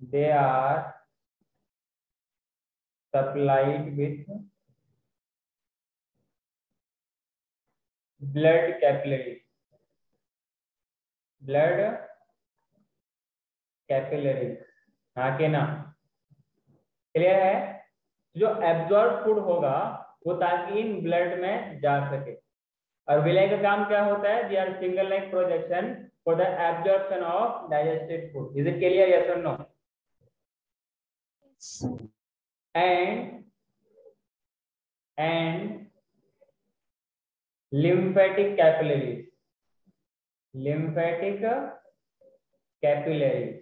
They are supplied with blood capillary, blood capillary, हाँ के ना, क्लियर है। जो एब्जॉर्ब फूड होगा वो ताकि इन ब्लड में जा सके। और विलाई का काम क्या होता है? They are single line projection for the absorption of digested food. Is it clear? Yes और no? And lymphatic capillaries, lymphatic capillaries,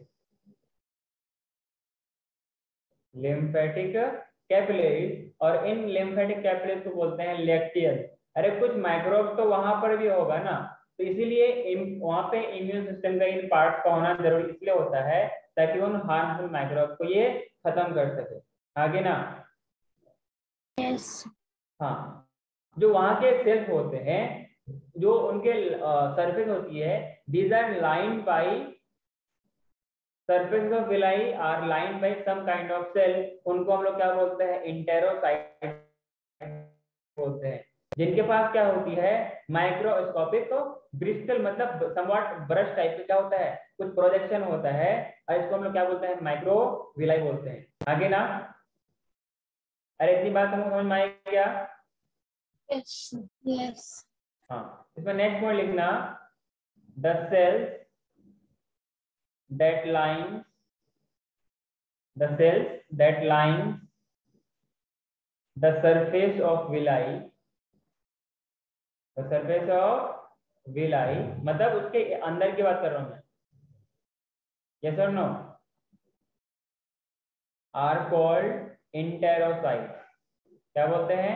lymphatic capillaries, और इन lymphatic capillaries को बोलते हैं lacteal। अरे कुछ माइक्रोब तो वहां पर भी होगा ना, तो इसीलिए वहां पे इम्यून सिस्टम का इन पार्ट का होना जरूरी इसलिए होता है ताकि उन हार्मफुल माइक्रोब को ये खत्म कर सके, आगे ना। यस। हाँ, जो वहां के सेल्स होते हैं, जो उनके सरफेस होती है, these are lined by surface of villi are lined by some kind of cell, उनको हम लोग क्या बोलते हैं? इंटेरोसाइट बोलते हैं, जिनके पास क्या होती है? माइक्रोस्कोपिक ब्रिस्टल, मतलब समवॉट ब्रश टाइप का क्या होता है? कुछ प्रोजेक्शन होता है, और इसको हम लोग क्या बोलते हैं? माइक्रोविलाई बोलते हैं, आगे ना। अरे इतनी बात हमको समझ में आई क्या? यस। यस। हाँ, इसमें नेक्स्ट पॉइंट लिखना, the cells that lines the cells that lines the surface of villi, the surface of villi, मतलब उसके अंदर की बात कर रहा हूं मैं, yes or no, are called enterocytes। क्या बोलते हैं?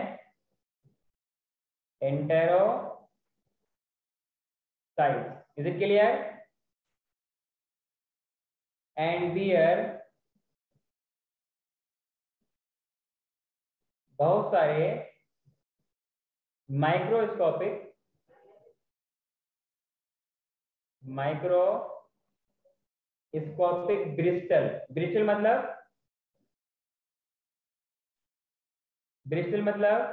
enterocytes। is it clear? and where बहुत सारे माइक्रोस्कोपिक ब्रिस्टल, ब्रिस्टल मतलब, ब्रिस्टल मतलब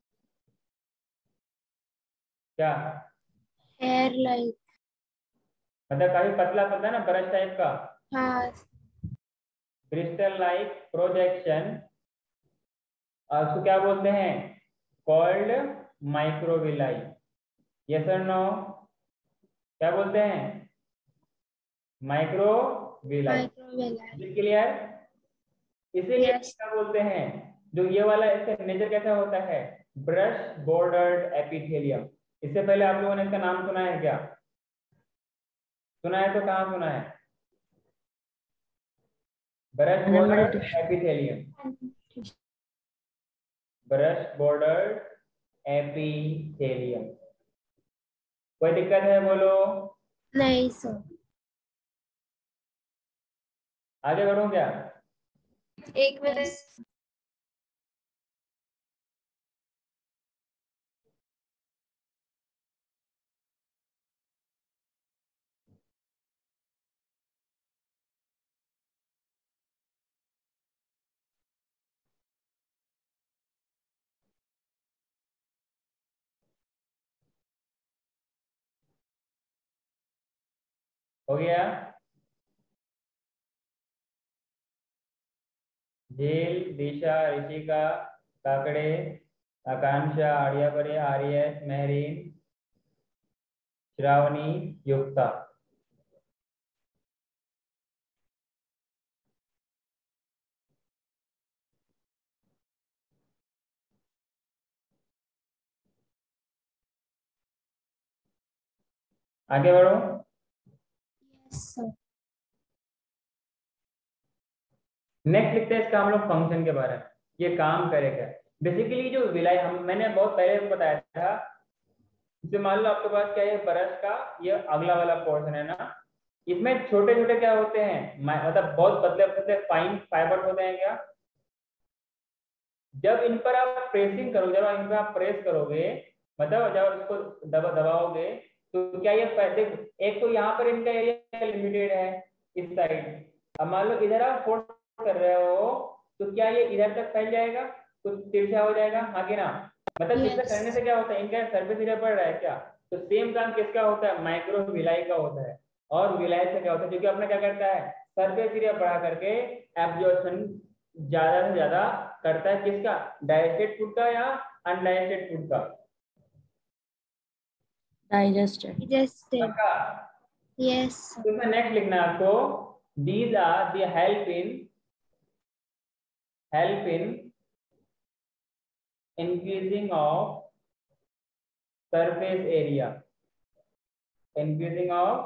क्या? Hair like. मतलब काफी पतला पतला ना, ब्रश टाइप का। हाँ। ब्रिस्टल लाइक प्रोजेक्शन, उसको क्या बोलते हैं? Called microvilli. यस और नो? क्या बोलते हैं? माइक्रोविलाई। माइक्रोवेलाई। क्लियर? इसीलिए यस। क्या बोलते हैं, जो ये वाला इसका नेचर कैसा होता है? Brush bordered epithelium. इससे पहले आप लोगों ने इसका नाम सुना है क्या? सुना है तो कहाँ सुना है? Brush bordered epithelium, brush bordered epithelium. कोई दिक्कत है बोलो? नहीं सर। आगे बढ़ूं क्या? एक मिनट। हो गया? झील, दिशा, ऋषिका, काकड़े, आकांक्षा, आर्यापरे, आर्यस, महरीन, श्रावणी, युक्ता। आगे बढ़ो। Yes sir. नेक्स्ट लिखते हैं इसका हम लोग फंक्शन के बारे में, ये काम करेगा। बेसिकली जो विलाई हम मैंने बहुत पहले बताया था, जैसे मान लो आपके पास क्या है? ब्रश का ये अगला वाला पोर्शन है ना, इसमें छोटे छोटे क्या होते हैं? मतलब बहुत पतले पतले फाइन फाइबर होते हैं क्या? जब इन पर आप प्रेसिंग करोगे, जब इन पर आप प्रेस करोगे, मतलब जब इसको दबाओगे, तो क्या ये एक तो यहाँ पर इनका एरिया लिमिटेड है इस साइड, अब मान लो इधर आप फोर्स कर रहे हो तो क्या ये इधर तक फैल जाएगा, कुछ तिरछा हो जाएगा, हाँ कि ना? मतलब जिससे करने से क्या होता है, इनका सर्फेस एरिया बढ़ रहा है क्या? तो सेम काम किसका होता है, माइक्रो विलाई का होता है। और विलाई से क्या होता है, क्योंकि अपना क्या करता है, सर्फेस एरिया बढ़ा करके एब्जॉर्प्शन ज्यादा से ज्यादा करता है, किसका, डाइजेस्टेड फूड का या अनडाइजेस्टेड फूड का? डाइजेस्टेड। पक्का? यस तो इसमें नेक्स्ट लिखना है आपको, these are the help in increasing of surface area, increasing of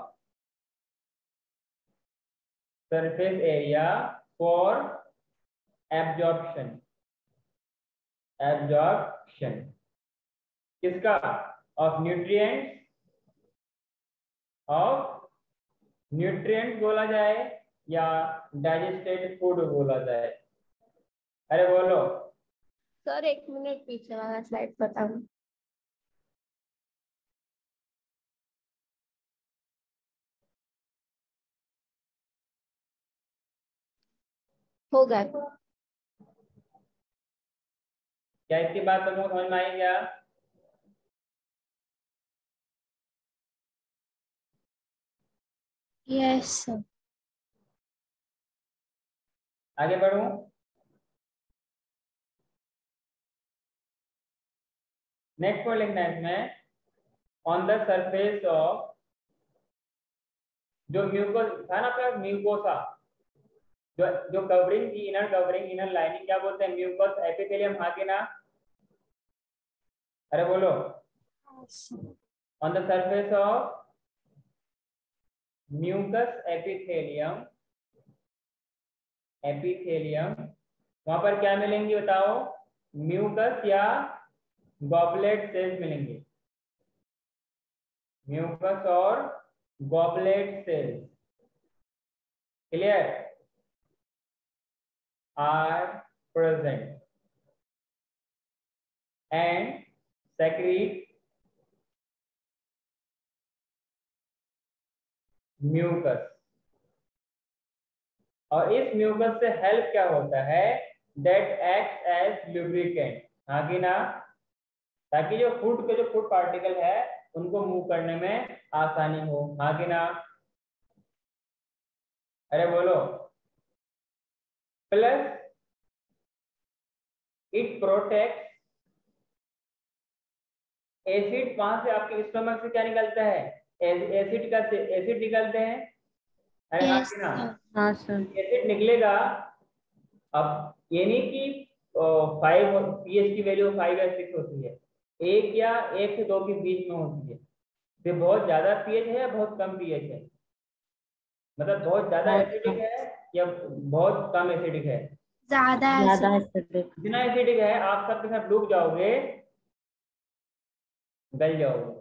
surface area for absorption, absorption किसका, of nutrients, of nutrients बोला जाए या डाइजेस्टेड फूड बोला जाए? अरे बोलो। सर, 1 मिनट पीछे वाला स्लाइड बताऊं? हो गया। क्या इसकी बात तुमको समझ में आई क्या? Yes sir. आगे बढ़ूं? नेक्स्ट पॉइंट लिखना है इसमें, ऑन द सरफेस ऑफ, जो म्यूकोस था ना आपका, म्यूकोसा, जो जो कवरिंग की, इनर कवरिंग, इनर लाइनिंग, क्या बोलते हैं, म्यूकस एपिथेलियम, हाँ कि ना? अरे बोलो। On the surface of mucous epithelium, epithelium, वहां पर क्या मिलेंगी बताओ, म्यूकस या गॉबलेट सेल्स मिलेंगे, म्यूकस और goblet cells, clear, are present and secrete mucus. और इस म्यूकस से हेल्प क्या होता है, दैट एक्ट एज लुब्रिकेंट, हाँ कि ना? ताकि जो फूड पार्टिकल है उनको मूव करने में आसानी हो, हाँ कि ना? अरे बोलो। प्लस इट प्रोटेक्ट, एसिड वहां से आपके स्टोमक से क्या निकलता है, एसिड का एसिड निकलते हैं, अरे हाँ कि ना? हाँ सर। एसिड निकलेगा। अब ये नहीं कि 5 पीएच की वैल्यू 5 या 6 होती है, 1 या 1 से 2 के बीच में होती है। ये बहुत ज्यादा पीएच है या बहुत कम पीएच है, मतलब बहुत ज्यादा एसिडिक है या बहुत कम एसिडिक है? ज्यादा एसिडिक। जितना एसिडिक है आप सबके साथ डूब जाओगे, गल जाओगे।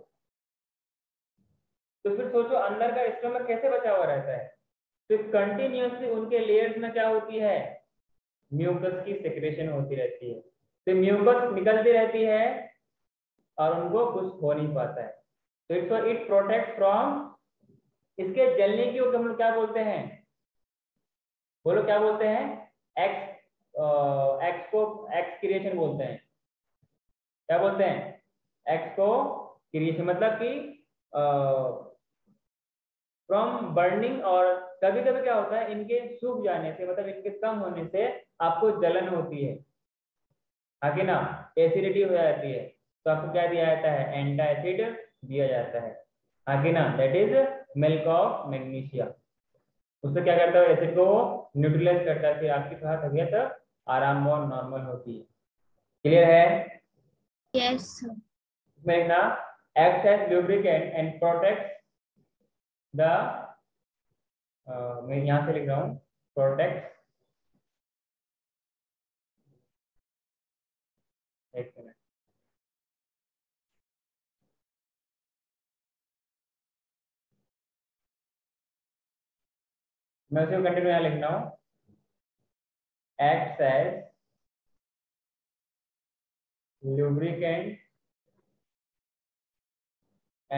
तो फिर सोचो अंदर का स्टोमक कैसे बचा हुआ रहता है, तो कंटिन्यूअसली उनके लेयर्स में क्या होती है, म्यूकस की सेक्रेशन होती रहती है, तो म्यूकस निकलती रहती है और उनको कुछ हो नहीं पाता है। तो इट प्रोटेक्ट फ्रॉम, इसके जलने की हम लोग क्या बोलते हैं, बोलो क्या बोलते हैं, एक्स, एक्स को एक्स क्रिएशन बोलते हैं, क्या बोलते हैं, एक्स को क्रिएशन, मतलब कि फ्रॉम बर्निंग। और कभी कभी क्या होता है, इनके सूख जाने से, मतलब इनके कम होने से आपको जलन होती है, हाँ कि ना? एसिडिटी हो जाती है, तो आपको क्या दिया जाता है, एंटा एसिड दिया जाता है, हाँ कि ना? That is milk of magnesia. उससे क्या करता है, एसिड को न्यूट्रलाइज करता है, फिर आपकी थोड़ा तबीयत आराम और नॉर्मल होती है। क्लियर है? Yes sir. इसमें ना, act as lubricant and protect the, मैं यहाँ से लिख रहा हूँ, प्रोटेक्ट, एक मिनट, मैं उसे कंटिन्यू यहाँ लिख रहा हूँ, act as lubricant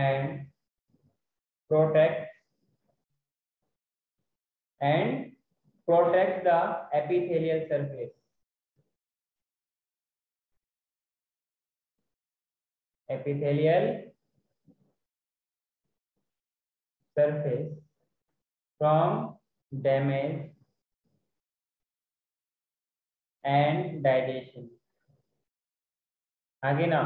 and protect and protects the epithelial surface. Epithelial surface from damage and digestion. आगे ना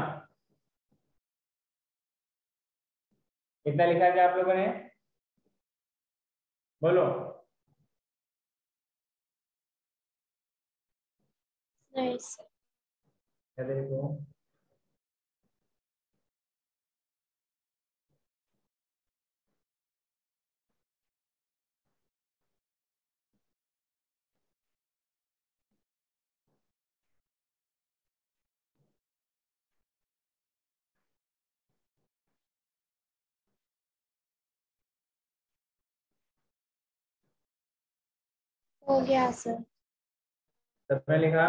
कितना लिखा क्या आप लोगों ने, बोलो। नहीं सर। देखो हो गया सर। सबने लिखा,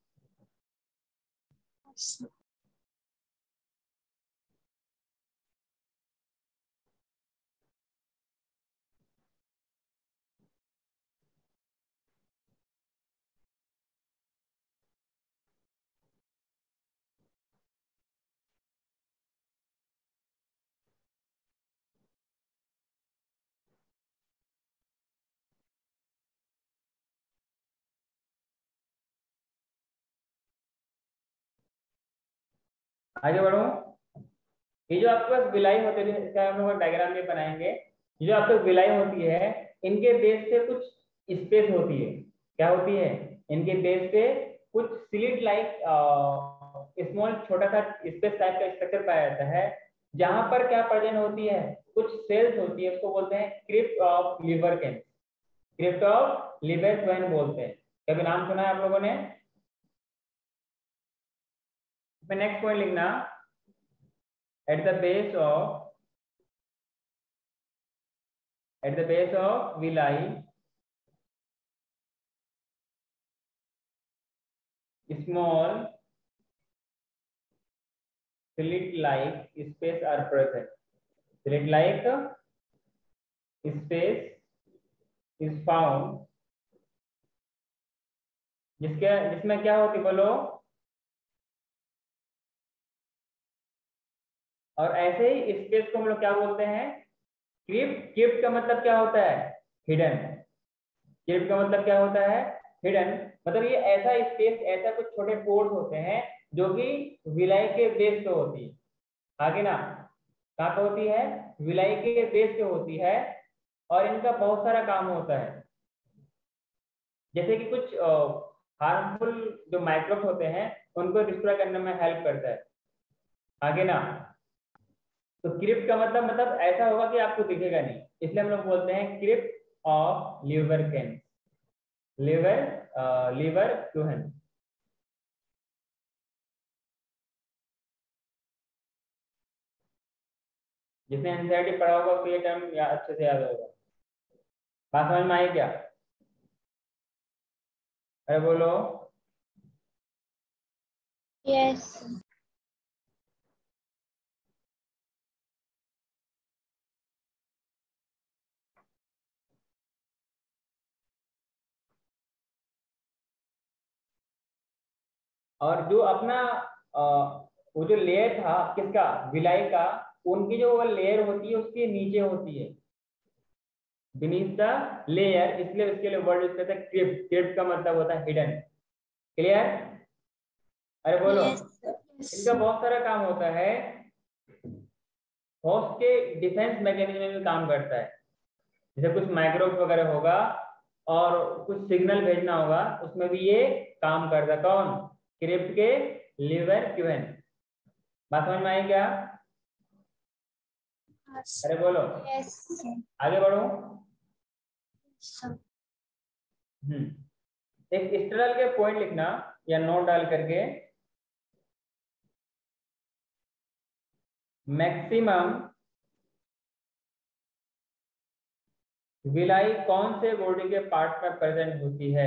आगे बढ़ो। ये जो आपके पास विलाई होते हैं, इसका हम लोग डायग्राम में बनाएंगे। ये जो आपके विलाई होती है, इनके बेस पे कुछ स्पेस होती है। क्या होती है? इनके बेस पे कुछ स्लिट लाइक स्मॉल छोटा सा स्पेस टाइप का स्ट्रक्चर पाया जाता है, जहां पर क्या प्रेजेंट होती है, कुछ सेल्स होती है, उसको बोलते हैं crypt of Lieberkuhn. Crypt of Lieberkuhn बोलते हैं। कभी नाम सुना है आप लोगों ने? नेक्स्ट पॉइंट लिखना, at the base of villi small slit like space are present. Slit like space is found जिसमें क्या होती, बोलो। और ऐसे ही स्पेस को हम लोग क्या बोलते हैं? क्रिप्ट। क्रिप्ट का मतलब क्या होता है? हिडन। क्रिप्ट का मतलब क्या होता है? हिडन। मतलब ये ऐसा स्पेस, ऐसा कुछ छोटे पोर्स होते हैं जो कि विलाई के बेस पे होती है। आगे ना कहाँ पे होती है? विलाई के बेस पे होती है। और इनका बहुत सारा काम होता है, जैसे कि कुछ हार्मफुल जो माइक्रोब्स होते हैं उनको डिस्ट्रॉय करने में हेल्प करता है। आगे ना तो क्रिप्ट का मतलब ऐसा होगा कि आपको दिखेगा नहीं, इसलिए हम लोग बोलते हैं क्रिप्ट ऑफ लिवरकेन। लिवरकेन। जिसने एंजाइटी पढ़ा होगा उसको ये टर्म अच्छे से याद होगा। बात समझ में आई क्या? अरे बोलो। यस। और जो अपना वो जो लेयर था किसका, विलाई का, उनकी जो वो लेयर होती है उसके नीचे होती है, बीनीथ द लेयर, इसलिए उसके लिए वर्ड यूज करते हैं क्रिप्ट। क्रिप्ट का मतलब होता है हिडन। क्लियर? अरे बोलो। इनका बहुत सारा काम होता है, होस्ट के डिफेंस मैकेनिज्म में भी काम करता है। जैसे कुछ माइक्रोब्स वगैरह होगा और कुछ सिग्नल भेजना होगा, उसमें भी ये काम करता है। कौन? क्रिप्ट के लिवरकेन। बात समझ में आई क्या? अरे बोलो। यस। आगे बढ़ो। एक स्टेरल के पॉइंट लिखना या नोट डाल करके, मैक्सिमम विलाई कौन से बॉडी के पार्ट में प्रेजेंट होती है?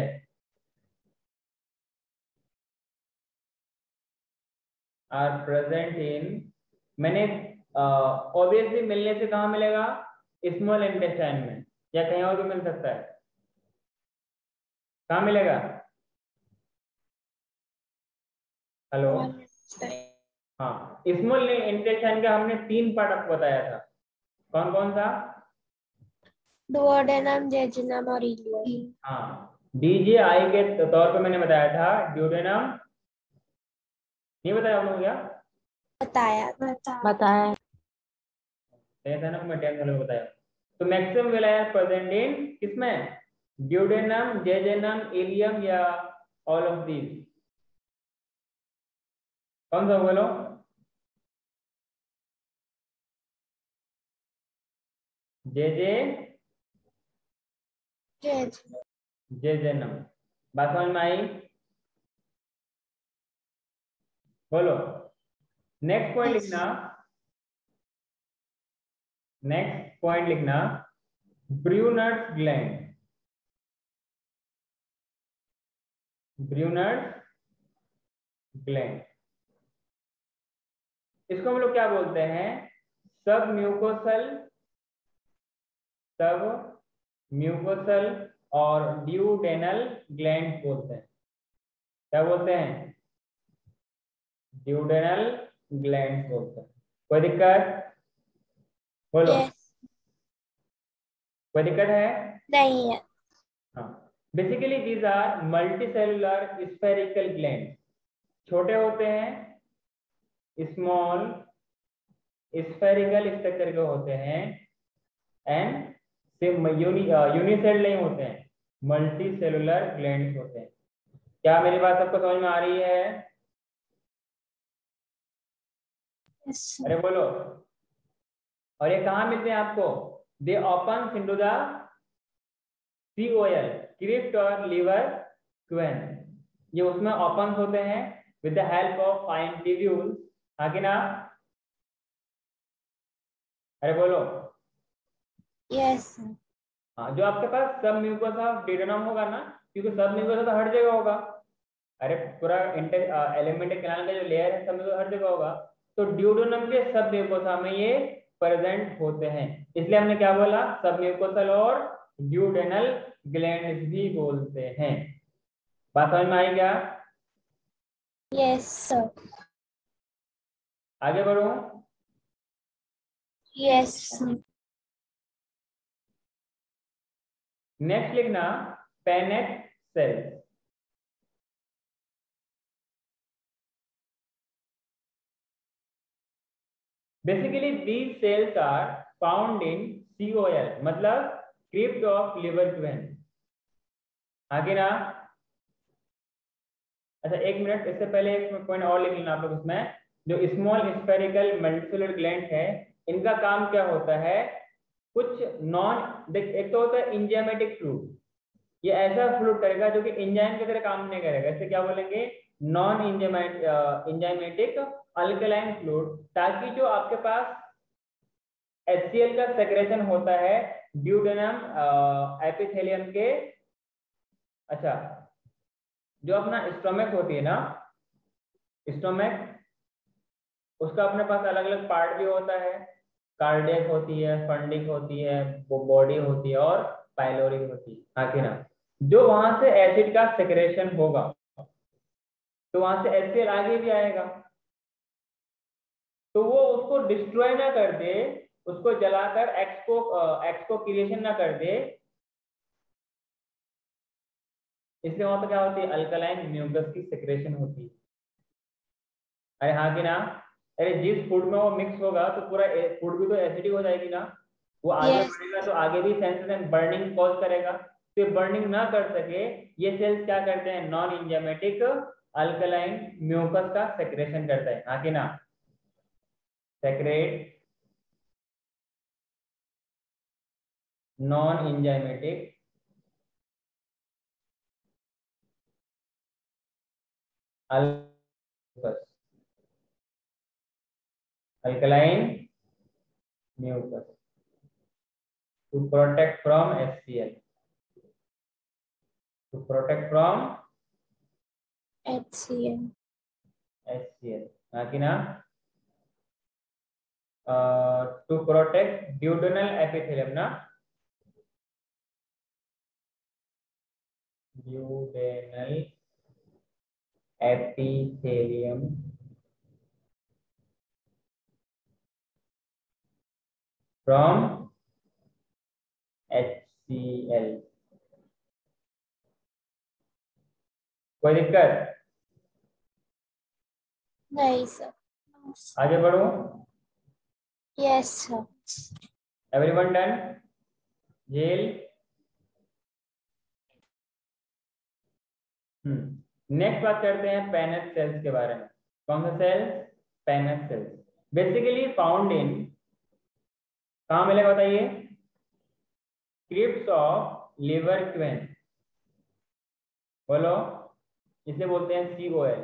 आर प्रेजेंट इन, मैंने ऑब्वियसली मिलने से कहाँ मिलेगा? स्मॉल इंटेस्टाइन में, या कहीं और भी मिल सकता है। कहाँ मिलेगा? हेलो। हाँ, स्मॉल इंटेस्टाइन का हमने 3 पार्ट आपको बताया था, कौन कौन सा? डुओडेनम, जेजुनम और इलियम। हाँ, DJI के तौर पे मैंने बताया था, ड्यूडेनम नहीं बताया हम लोग क्या? बताया। था ना, मैं 10th में बताया। तो मैक्सिमम विलाया प्रेजेंट इन किसमें? ड्यूडेनम, जेजेनम, इलियम या ऑल ऑफ दीज? कौन सा बोलो? जे जेजेनम। बात समझ में आई? बोलो। नेक्स्ट पॉइंट लिखना, नेक्स्ट पॉइंट लिखना, ब्रूनर्स ग्लैंड। ब्रूनर्स ग्लैंड, इसको हम लोग क्या बोलते हैं? सब म्यूकोसल, सब म्यूकोसल और ड्यूडेनल ग्लैंड बोलते हैं। क्या बोलते हैं? ड्यूडेनल ग्लैंड बोलते हैं। कोई दिक्कत? बोलो। कोई दिक्कत है? नहीं है। हाँ, basically these are multi cellular spherical gland. छोटे होते हैं, स्मॉल स्फेरिकल स्ट्रक्चर के होते हैं, एंड यूनिसेल नहीं होते हैं, मल्टी सेलुलर ग्लैंड होते हैं। क्या मेरी बात सबको समझ में आ रही है? अरे बोलो। और ये कहाँ मिलते हैं आपको? They open into the COL, crypt और लिवर क्वेन। ये उसमें ओपन होते हैं with the help of fine tubules. हाँ कि ना? अरे बोलो। यस। हाँ, जो आपके पास सब म्यूकोसा ऑफ ड्यूडेनम होगा ना, क्योंकि सब म्यूकोसा तो हर जगह होगा। अरे पूरा एलिमेंट्री कैनाल का जो लेयर है सब म्यूकोसा हर जगह होगा, तो ड्यूडेनम के सब म्यूकोसा में ये प्रेजेंट होते हैं। इसलिए हमने क्या बोला? सब म्यूकोसल और ड्यूडेनल ग्लैंड भी बोलते हैं। बात समझ में आई क्या? Yes sir. आगे बढ़ो। यस। नेक्स्ट लिखना, Paneth cells. Basically these cells are found in COL, मतलब क्रिप्ट ऑफ लिवर क्वेन। आगे ना? अच्छा, एक मिनट, इससे पहले एक पॉइंट और लिख लेना आप लोग इसमें। जो स्मॉल स्फेरिकल मल्टीसेलुलर ग्लैंड है, इनका काम क्या होता है? कुछ नॉन देख, एक तो होता है इंजाइमेटिक फ्लूइड। ये ऐसा फ्लूइड करेगा जो कि इंजाइम की तरह काम नहीं करेगा। इसे क्या बोलेंगे? Non enzymatic alkaline fluid. ताकि जो आपके पास HCl का सेक्रेशन होता है ड्यूडेनम एपिथेलियम के, अच्छा, जो अपना स्टोमक होती है ना, स्टोमक, उसका अपने पास अलग अलग पार्ट भी होता है। कार्डियक होती है, फंडिक होती है, बॉडी होती है और पाइलोरी होती है। हाँ कि ना? जो वहां से एसिड का सेक्रेशन होगा तो वहां से HCl आगे भी आएगा, तो वो उसको डिस्ट्रॉय ना कर दे, उसको जलाकर एक्सको क्रिएशन ना कर दे। इसलिए वहां पर क्या होती है? अल्कलाइन म्यूकस की सेक्रेशन होती है। अरे हाँ कि ना? अरे जिस फूड में वो मिक्स होगा तो पूरा फूड भी तो एसिडिक हो जाएगी ना। वो आगे यस। बढ़ेगा तो आगे भी सेंसेस एंड बर्निंग कॉज करेगा। तो ये बर्निंग ना कर सके, ये सेल्स क्या करते हैं? नॉन इंजाइमेटिक अल्कलाइन म्यूकस का सेक्रेशन करता है। हाँ कि ना? Secrete non enzymatic mucus, alkaline mucus, to protect from HCl, to protect from HCl। हाँ कि ना? टू प्रोटेक्ट ड्यूडेनल एपिथेलियम ना, ड्यूडेनल एपिथेलियम फ्रॉम HCl। कोई दिक्कत? नहीं सर। आगे बढ़ो। Yes sir. Everyone done? जेल। नेक्स्ट बात करते हैं पेनेट सेल्स के बारे में। कौन सा cells? Paneth cells. Basically found in, कहाँ मिलेगा बताइए? Crypts of Lieberkuhn. बोलो, इसे बोलते हैं COL।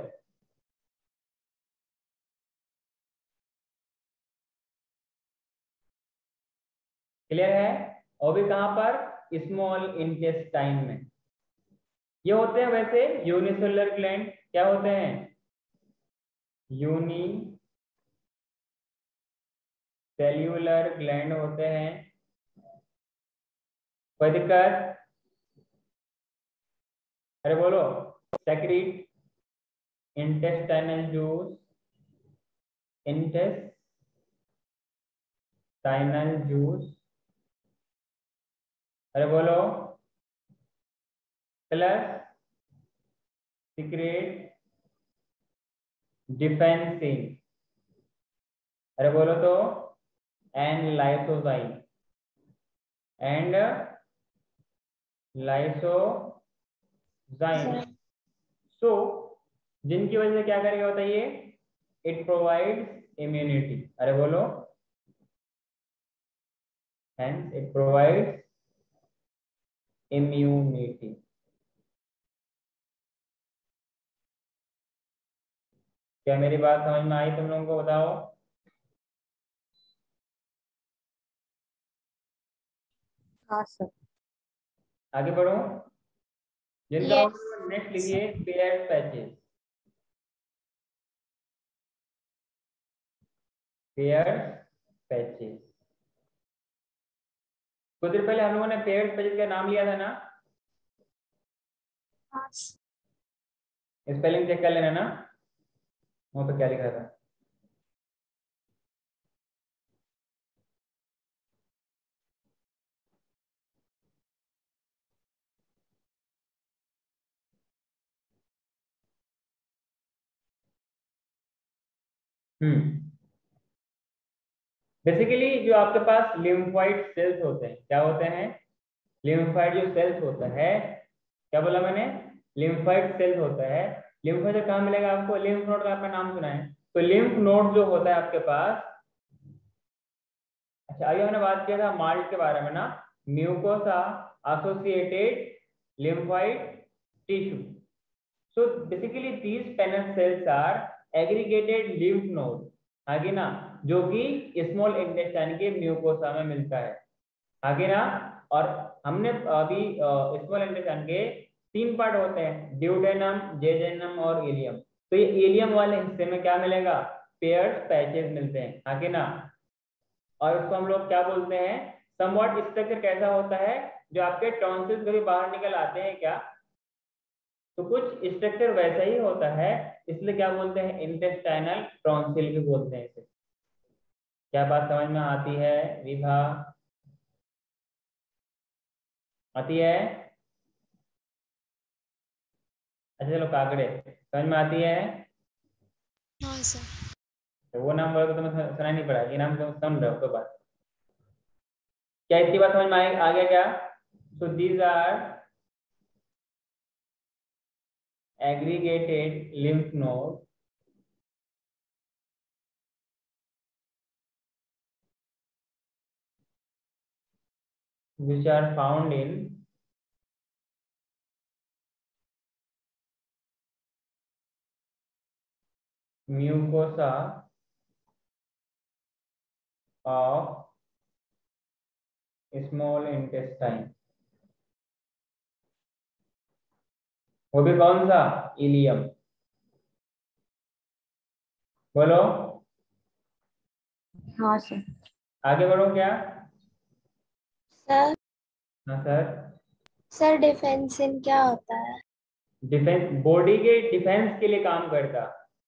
क्लियर है? और भी कहां पर? स्मॉल इंटेस्टाइन में। ये होते हैं वैसे यूनिसेलुलर ग्लैंड। क्या होते हैं? यूनी सेल्यूलर ग्लैंड होते हैं। कोई दिक्कत? अरे बोलो। Secrete intestinal juice, intestinal juice. अरे बोलो। Plus secrete defensin. अरे बोलो तो। And lysozyme, and lysozyme. So जिनकी वजह से क्या करेगा बताइए? It provides immunity. अरे बोलो। Hence it provides immunity. क्या मेरी बात समझ में आई तुम लोगों को? बताओ। हाँ सर। आगे बढ़ो। जिनका यस नेक्स्ट लिखिए पेयर पैचेस। Peyer's patches. कुछ देर पहले हम लोगों ने पेयर पैचेस का नाम लिया था ना? स्पेलिंग चेक कर लेना ना, वहां पे क्या लिखा था। बेसिकली जो आपके पास लिम्फोइड सेल्स होते हैं, क्या होते हैं? लिम्फोइड जो सेल्स होता है, क्या बोला मैंने? लिम्फोइड सेल्स होता है। लिम्फोइड कहाँ मिलेगा आपको? लिम्फ नोड का आपका नाम सुना है तो लिम्फ नोड जो होता है आपके पास। अच्छा, अभी हमने बात किया था माल्ट के बारे में ना, mucosa associated lymphoid tissue. So basically these Paneth cells are aggregated lymph node, आगे ना, जो कि स्मॉल इंटेस्टाइन के म्यूकोसा में मिलता है। आगे ना, और हमने अभी स्मॉल इंटेस्टाइन के 3 पार्ट होते हैं, ड्यूडेनम, जेजेनम और इलियम। तो ये इलियम वाले हिस्से में क्या मिलेगा? पेयर्स पैचेस मिलते हैं। आगे ना, और इसको हम लोग क्या बोलते हैं? समवॉट स्ट्रक्चर कैसा होता है? जो आपके टॉन्सिल्स कभी बाहर निकल आते हैं क्या, तो कुछ स्ट्रक्चर वैसा ही होता है, इसलिए क्या बोलते हैं? इंटेस्टाइनल टॉन्सिल भी बोलते हैं इसे। क्या बात समझ में आती है विभा? आती है? अच्छा चलो, काकड़े समझ में आती है? हाँ सर। तो वो नाम बोलो तो तुम्हें सुना नहीं पड़ा, ये नाम तुम समझ रहे हो तो बात। क्या इतनी बात समझ में आ गया क्या? So these are aggregated lymph node which are found in mucosa of small intestine। वो भी कौन सा? इलियम। बोलो। हाँ सर। आगे बढ़ो क्या? सर हाँ सर। सर डिफेंसिन क्या होता है? डिफेंस, बॉडी के डिफेंस के लिए काम करता,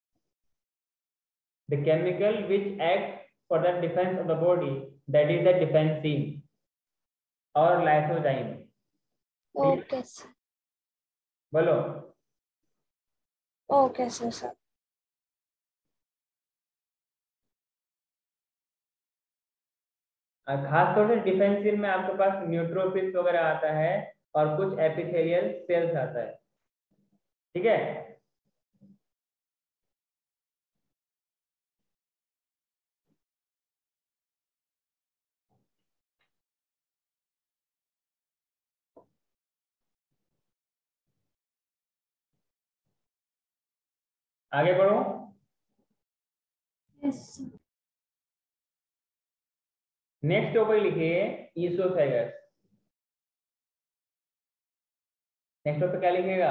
the chemical which act for the defence of the body, that is the defensin और लाइसोजाइम। Okay sir. बोलो। Okay sir. खास तौर से डिफेंसिन में आपके पास न्यूट्रोफिल्स वगैरह आता है और कुछ एपिथेलियल सेल्स आता है, ठीक है। आगे बढ़ो। नेक्स्ट टॉपिक लिखिए ईसोफेगस। नेक्स्ट टॉपिक क्या लिखिएगा?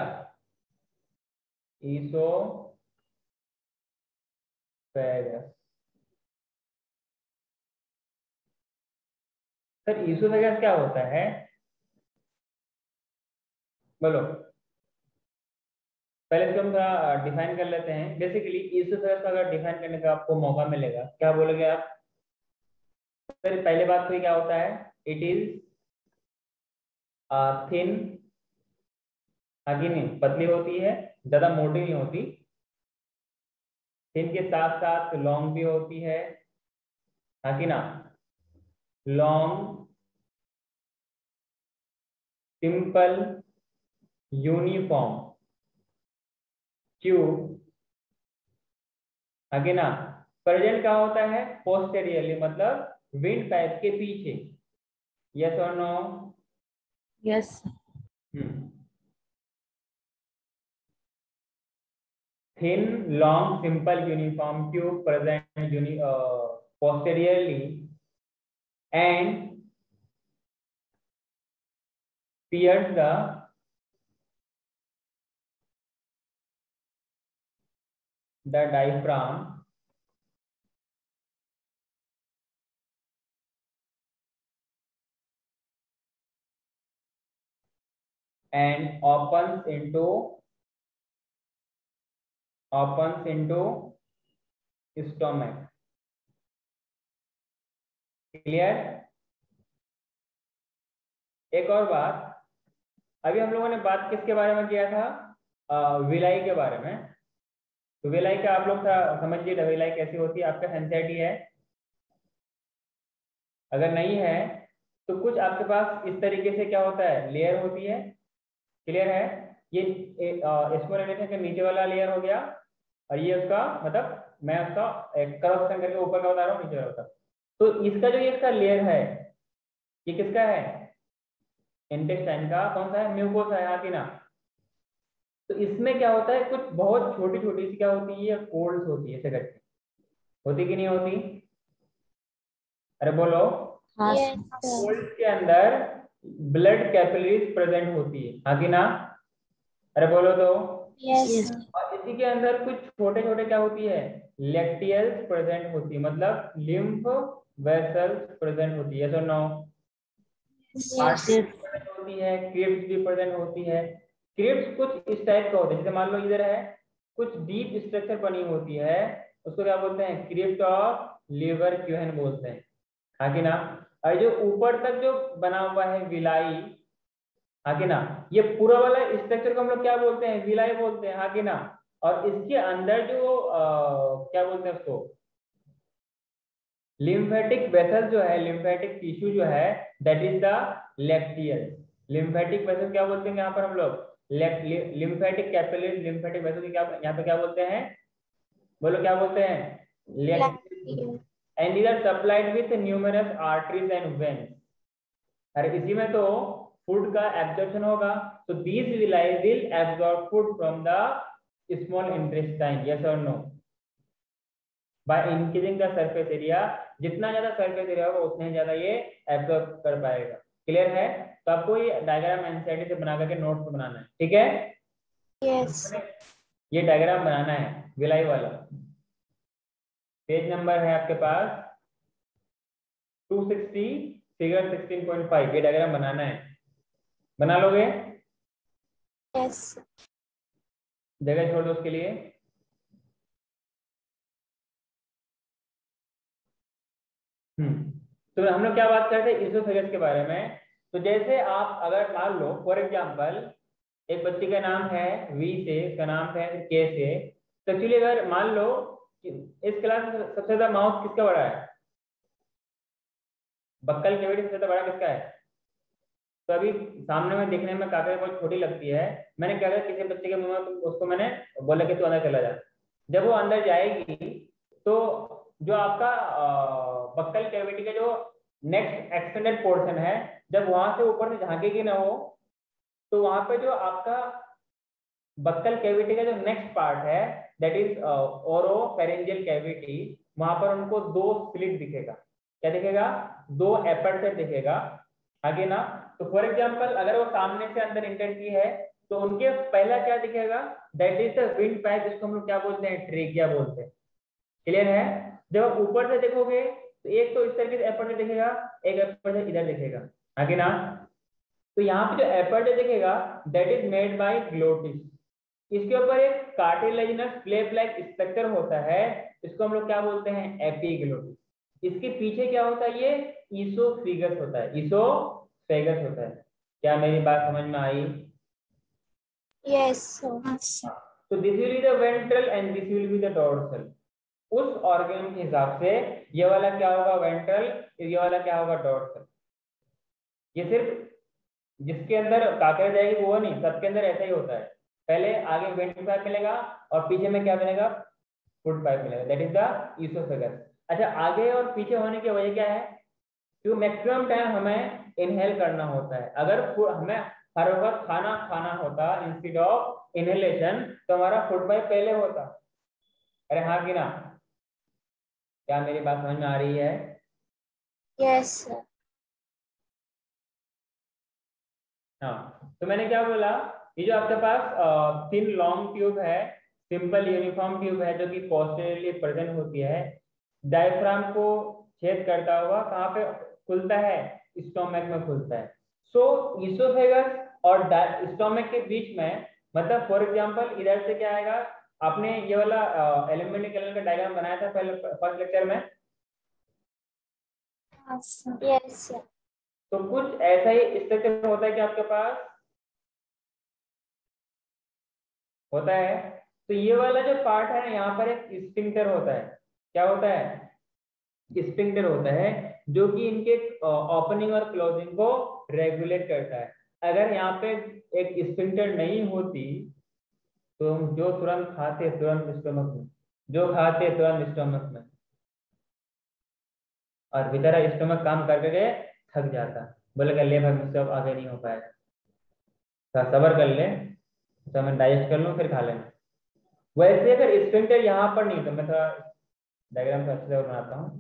ईसोफेगस। सर ईसोफेगस क्या होता है? बोलो। पहले इसको हम थोड़ा डिफाइन कर लेते हैं। बेसिकली ईसोफेगस का अगर डिफाइन करने का आपको मौका मिलेगा, क्या बोलोगे आप? सर पहले बात तो क्या होता है, इट इज थिन, आगे नहीं पतली होती है, ज्यादा मोटी नहीं होती। थिन के साथ साथ लॉन्ग भी होती है, आगे ना, लॉन्ग, सिंपल, यूनिफॉर्म, ट्यूब, आगे ना। प्रेजेंट क्या होता है? पोस्टेरियरली, मतलब विंड पाइप के पीछे। यस और no? Yes. Thin, long, simple, uniform tube present posteriorly and pierce the diaphragm and opens into stomach। Clear? एक और बात, अभी हम लोगों ने बात किसके बारे में किया था? विलाई के बारे में। तो विलाई का आप लोग समझिए, विलाई कैसी होती है, आपका एनसीईआरटी है? अगर नहीं है तो कुछ आपके पास इस तरीके से क्या होता है, लेयर होती है। क्लियर है? ये स्मॉल इंटेस्टाइन का नीचे वाला लेयर हो गया, और ये उसका मतलब मैं उसका क्रॉस सेक्शन करके ऊपर का बता रहा हूँ, नीचे वाला का। तो इसका जो ये इसका लेयर है, ये किसका है? इंटेस्टाइन का। कौन सा है? म्यूकोसा है, हाँ कि ना? तो इसमें क्या होता है, कुछ बहुत छोटी छोटी सी क्या होती है, फोल्ड्स होती है ऐसे करके। होती कि नहीं होती? अरे बोलो। हाँ फोल्ड्स के अंदर ब्लड कैपिलरीज प्रेजेंट होती है, हाँ कि ना? अरे बोलो तो। यस। और इसी के अंदर कुछ छोटे छोटे क्या होती है, लेक्टियल्स प्रेजेंट होती है, मतलब लिम्फ वेसल्स प्रेजेंट होती है। तो नो, आर्टरीज प्रेजेंट होती है, क्रिप्स भी प्रेजेंट होती है। क्रिप्स कुछ इस टाइप का होता है, जैसे मान लो इधर है, कुछ डीप स्ट्रक्चर बनी होती है, उसको क्या बोलते हैं? क्रिप्ट ऑफ लिवर क्यूहन बोलते हैं, हाँ कि ना? और जो ऊपर तक जो बना हुआ है विलाई, हाँ कि ना, ये पूरा वाला स्ट्रक्चर को हम लोग क्या बोलते हैं? विलाई बोलते हैं, हाँ कि ना? और इसके अंदर जो क्या बोलते हैं उसको, लिम्फेटिक वेसल जो है, लिम्फेटिक टिश्यू जो है, that is the lacteal. Lymphatic vessel क्या बोलते हैं यहाँ पर हम लोग? लिम्फेटिक कैपिलरीज, लिम्फेटिक वेसल क्या यहाँ पे क्या बोलते हैं? बोलो क्या बोलते हैं? Lacteal. And these are supplied with numerous arteries and veins. अरे इसी में तो फूड का एब्जॉर्प्शन होगा, तो these will absorb food from the small intestine. Yes और no? By increasing the surface area, जितना ज्यादा सरफेस एरिया होगा उतना ही ज्यादा ये एब्जॉर्ब कर पाएगा। क्लियर है? तो आपको ये डायग्राम एनसीईआरटी से बना करके नोट्स बनाना है, ठीक है? यस। ये डायग्राम बनाना है विलाई वाला। पेज नंबर है आपके पास 260, फिगर 16.5। ये डायग्राम बनाना है। बना लोगे? यस। जगह छोड़ दो उसके लिए। तो हम लोग क्या बात करते हैं इसोफेगस के बारे में। तो जैसे आप अगर मान लो फॉर एग्जांपल एक बच्चे का नाम है वी से, उसका नाम है के से, तो एक्चुअली अगर मान लो कि इस क्लास में सबसे ज्यादा माउथ किसका बड़ा है, बक्कल कैविटी सबसे ज्यादा बड़ा किसका है? तो अभी सामने में देखने में काफी बहुत छोटी लगती है, मैंने क्या किया किसी बच्चे के मुंह में उसको मैंने बोला कि तू अंदर चला जा। जब वो अंदर जाएगी तो जो आपका बक्कल कैविटी का जो नेक्स्ट एक्सटेंडेड पोर्शन है, जब वहां से ऊपर से झांकेगी ना वो, तो वहां पे जो आपका बक्कल कैविटी का जो नेक्स्ट पार्ट है दैट इज ओरोफेरिंजियल कैविटी, वहां पर उनको दो स्लिट दिखेगा। क्या दिखेगा? दो एपर्चर दिखेगा। आगे ना, तो फॉर एग्जांपल अगर वो सामने से अंदर इंटर की है तो उनके पहला क्या दिखेगा, that is the wind pipe, जिसको हम लोग क्या बोलते हैं, ट्रेकिया बोलते हैं। क्लियर है? जब आप ऊपर से देखोगे तो एक तो इस तरीके से एपर्चर दिखेगा, एक एपर्चर इधर दिखेगा। आगे ना, तो यहाँ पे जो एपर्चर दिखेगा that is made by glottis. इसके ऊपर एक कार्टिलेजिनस फ्लेप लाइक स्ट्रक्चर होता है, इसको हम लोग क्या बोलते हैं, एपिग्लोटिस। इसके पीछे क्या होता है, ये ईसोफेगस होता है, ईसोफेगस होता है। क्या मेरी बात समझ में आई? यस। तो this will be the ventral and this will be the dorsal. उस ऑर्गन के हिसाब से ये वाला क्या होगा, वेंट्रल, ये वाला क्या होगा, डोर्सल। ये सिर्फ जिसके अंदर काकड़ जाएगी वो नहीं, सबके अंदर ऐसा ही होता है। पहले आगे वेंट्रल पाइप मिलेगा और पीछे में क्या मिलेगा, फुट पाइप मिलेगा, दैट इज द ईसोफेगस। अच्छा, आगे और पीछे होने की वजह क्या है? क्योंकि मैक्सिमम टाइम हमें इनहेल करना होता है। अगर हमें हर वक्त खाना खाना होता इंस्टेड ऑफ इनहेलेशन, तो हमारा फुट पाइप पहले होता। अरे हाँ कि ना? क्या मेरी बात समझ में आ रही है? यस। हाँ, तो मैंने क्या बोला, ये जो आपके पास थिन लॉन्ग ट्यूब है, सिंपल यूनिफॉर्म ट्यूब है, जो कि पोस्टेरियरली प्रेजेंट होती है, डायफ्राम को छेद करता हुआ कहाँ पे खुलता है, स्टोमक में खुलता है। सो ईसोफेगस और स्टोमक के बीच में, मतलब फॉर एग्जांपल इधर से क्या आएगा, आपने ये वाला एलिमेंट्री कैनल का डायग्राम बनाया था पहले फर्स्ट लेक्चर में। यस। तो कुछ ऐसा ही स्ट्रक्चर होता है कि आपके पास होता है। तो ये वाला जो पार्ट है ना, यहाँ पर एक स्फिंक्टर होता है। क्या होता है? स्फिंक्टर होता है, जो कि इनके ओपनिंग और क्लोजिंग को रेगुलेट करता है। अगर यहाँ पे एक स्फिंक्टर नहीं होती तो जो तुरंत खाते तुरंत स्टोमक में, जो खाते तुरंत स्टोमक में, और बेचारा स्टोमक काम करके थक जाता, बोलेगा ले भाई मुझसे अब आगे नहीं हो पाएगा, थोड़ा सब्र कर ले, तो मैं डाइजेस्ट कर लूँ फिर खा लेना। वैसे अगर स्फिंक्टर यहाँ पर नहीं, तो मैं थोड़ा डायग्राम को अच्छे से बनाता हूँ।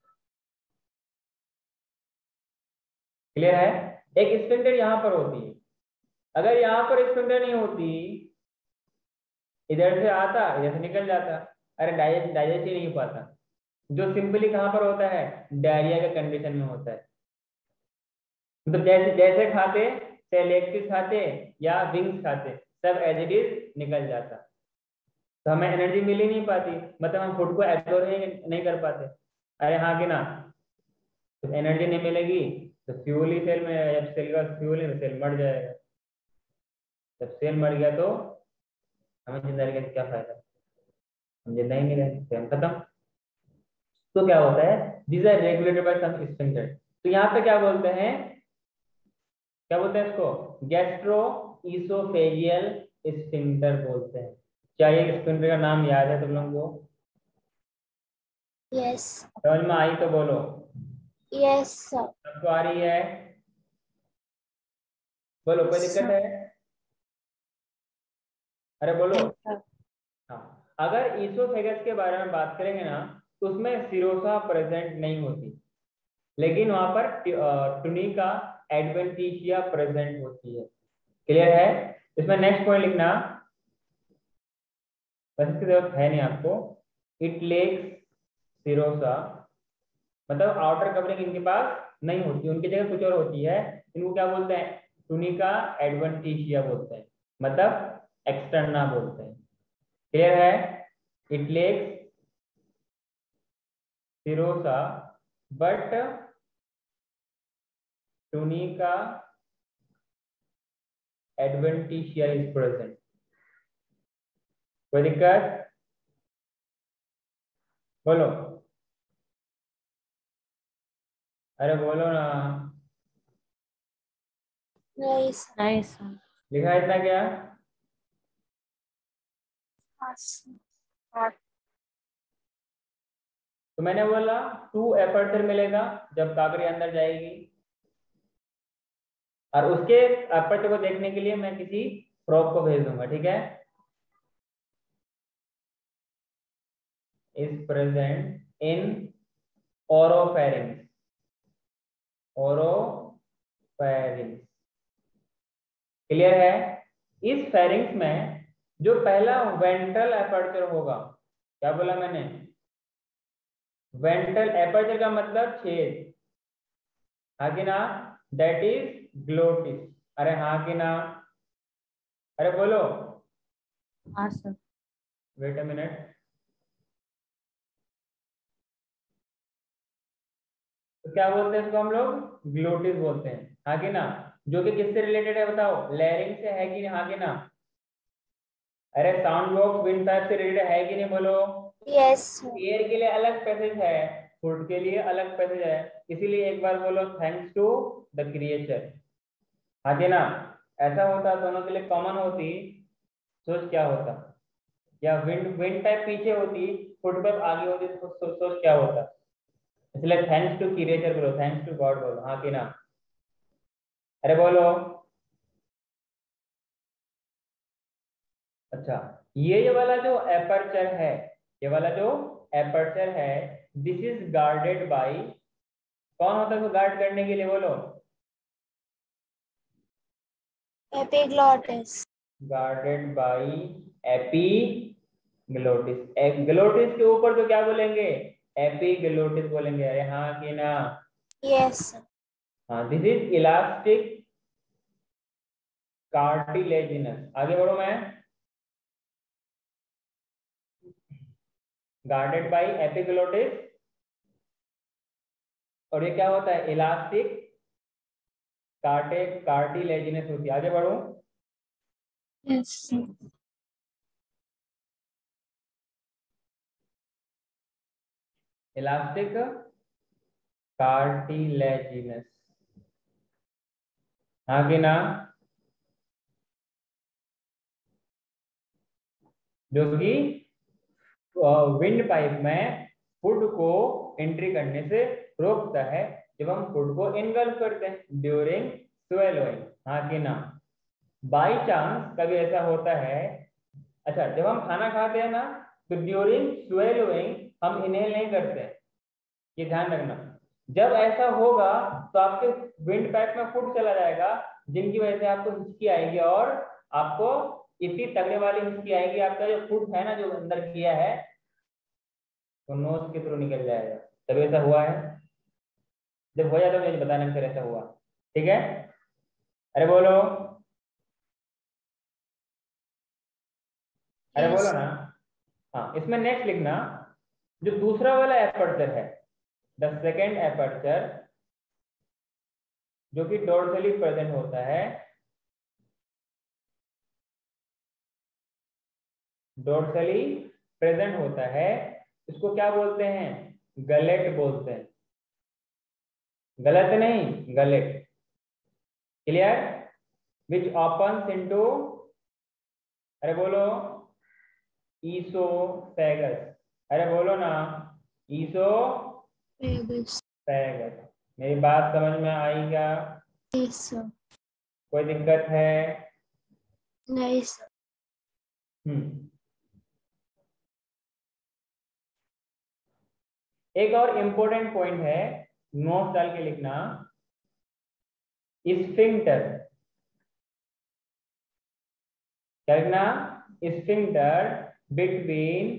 क्लियर है? एक स्फिंक्टर यहाँ पर होती है, अगर यहाँ पर स्फिंक्टर नहीं होती, इधर से आता इधर से निकल जाता, अरे डाइजेस्ट ही नहीं हो पाता। जो सिंपली कहाँ पर होता है, डायरिया के कंडीशन में होता है। मतलब जैसे जैसे खाते, चाहे लेग पीस खाते या विंग्स खाते, सब एज इट इज निकल जाता। तो हमें एनर्जी मिल ही नहीं पाती, मतलब हम फूड को एब्जॉर्ब नहीं कर पाते। अरे हाँ कि ना? तो एनर्जी नहीं मिलेगी तो फ्यूल ही सेल में, जब सेल का फ्यूल है तो सेल मर जाएगा। जब सेल मर गया तो हमें जिंदा रहने का क्या फायदा, हम जिंदा ही नहीं रहेंगे, हम खत्म। तो क्या होता है, these are regulated by some sphincter. तो यहाँ पे क्या बोलते हैं, क्या बोलते हैं इसको, गैस्ट्रो ईसोफेजियल स्फिंक्टर बोलते हैं। क्या ये स्फिंक्टर का नाम याद है तुम लोगों को? यस। समझ में आई तो बोलो। Yes sir. सबको आ रही है? बोलो, कोई दिक्कत है? अरे बोलो। हाँ, अगर ईसोफेगस के बारे में बात करेंगे ना, तो उसमें सिरोसा प्रेजेंट नहीं होती, लेकिन वहां पर टुनिका एडवेंटिशिया प्रेजेंट होती है। क्लियर है? इसमें नेक्स्ट पॉइंट लिखना, बस इसकी जरूरत है नहीं आपको। इट लेक्स सिरोसा, मतलब आउटर कवरिंग इनके पास नहीं होती, उनकी जगह कुछ और होती है। इनको क्या बोलते हैं, टूनिका एडवेंटिशिया बोलते हैं, मतलब एक्सटर्ना बोलते हैं। क्लियर है? It lacks serosa but tunica adventitia is present. कोई दिक्कत? बोलो, अरे बोलो ना। नहीं सर। नहीं सर। लिखा है इतना क्या? तो मैंने बोला 2 एपर्चर मिलेगा जब काकरी अंदर जाएगी, और उसके एपर्चर को देखने के लिए मैं किसी प्रोब को भेज दूंगा। ठीक है? Is present in oropharynx. Oropharynx clear है? इस फेरिंक्स में जो पहला वेंट्रल एपर्चर होगा, क्या बोला मैंने? वेंट्रल एपर्चर का मतलब छेद, हाँ कि ना? That is glottis. अरे हाँ कि ना? अरे बोलो। हाँ सर। Wait a minute. तो क्या बोलते हैं इसको हम लोग? ग्लोटिस बोलते हैं, हाँ कि ना? जो कि किससे रिलेटेड है बताओ? लैरिंग से है कि नहीं? हाँ कि ना? अरे साउंड बॉक्स विंड पाइप से रिलेटेड है कि नहीं? बोलो। यस एयर के लिए अलग पैसेज है, फूड के लिए अलग पैसेज है, इसीलिए एक बार बोलो थैंक्स टू द क्रिएचर। हाँ कि ना? ऐसा होता दोनों के लिए कॉमन होती, सोच क्या होता? या विंड विंड पाइप पीछे होती, फुट पाइप आगे होती, तो सोच क्या होता? इसलिए थैंक्स टू क्रिएचर बोलो, थैंक्स टू गॉड बोलो, हाँ कि ना? अरे बोलो। अच्छा, ये वाला जो एपर्चर है, ये वाला जो एपर्चर है, दिस इज गार्डेड बाय, कौन होता है इसको गार्ड करने के लिए? बोलो। Epiglottis. Guarded by epiglottis. Glottis के ऊपर तो क्या बोलेंगे? एपीग्लोटिस बोलेंगे। अरे हाँ कि ना? यस हाँ, दिस इज इलास्टिक कार्टिलेजिनस। आगे बढ़ो मैं। गार्डेड बाय एपिग्लोटिस, और ये क्या होता है? इलास्टिक कार्टिलेजिनस होती है। आगे बढ़ो। यस इलास्टिक कार्टिलेजिनस, हाँ कि ना? जो कि विंड पाइप में फूड को एंट्री करने से रोकता है जब हम फूड को इनगल्फ करते हैं ड्यूरिंग स्वेलोइंग, हाँ कि ना? बाई चांस कभी ऐसा होता है, अच्छा जब हम खाना खाते हैं ना, तो ड्यूरिंग स्वेलोइंग हम इनहेल नहीं करते हैं, ये ध्यान रखना। जब ऐसा होगा तो आपके विंड पाइप में फूड चला जाएगा, जिनकी वजह से आपको हिचकी आएगी, और आपको इतनी तगड़े वाली हिचकी आएगी, आपका जो फूड है ना जो अंदर किया है, तो नोज के थ्रू निकल जाएगा। तब ऐसा हुआ है? जब हो जाता है मुझे बताना फिर ऐसा हुआ। ठीक है? अरे बोलो, अरे बोलो यस ना। हाँ, इसमें नेक्स्ट लिखना, जो दूसरा वाला एपर्चर है, द सेकेंड एपर्चर, जो कि डोर्सली प्रेजेंट होता है, डोर्सली प्रेजेंट होता है, इसको क्या बोलते हैं? गलेट बोलते हैं। गलत नहीं, gullet. Clear? Which opens into, अरे बोलो, ईसोफेगस। अरे बोलो ना, ईसोफेगस। मेरी बात समझ में आई क्या? Yes sir. कोई दिक्कत है? नहीं सर। एक और इम्पोर्टेंट पॉइंट है, नोट डाल के लिखना, स्फिंक्टर। क्या लिखना? Sphincter between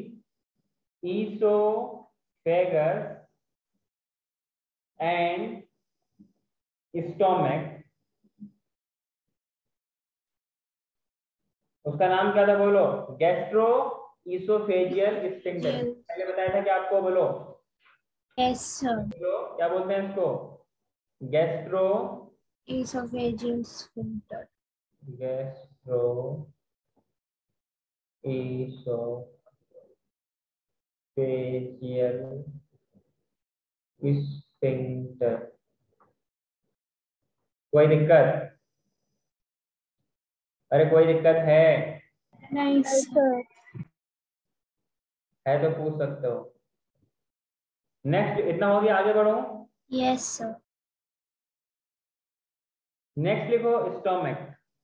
oesophagus and stomach उसका नाम क्या था बोलो? Gastro oesophageal sphincter. पहले बताया था कि आपको, बोलो। Yes sir. बोलो, क्या बोलते हैं इसको? Gastro oesophageal sphincter. Gastro oesophageal sphincter. कोई दिक्कत? अरे कोई दिक्कत है? नहीं सर। है तो पूछ सकते हो। नेक्स्ट, इतना हो गया, आगे बढ़ो। Yes sir. नेक्स्ट लिखो स्टोमक।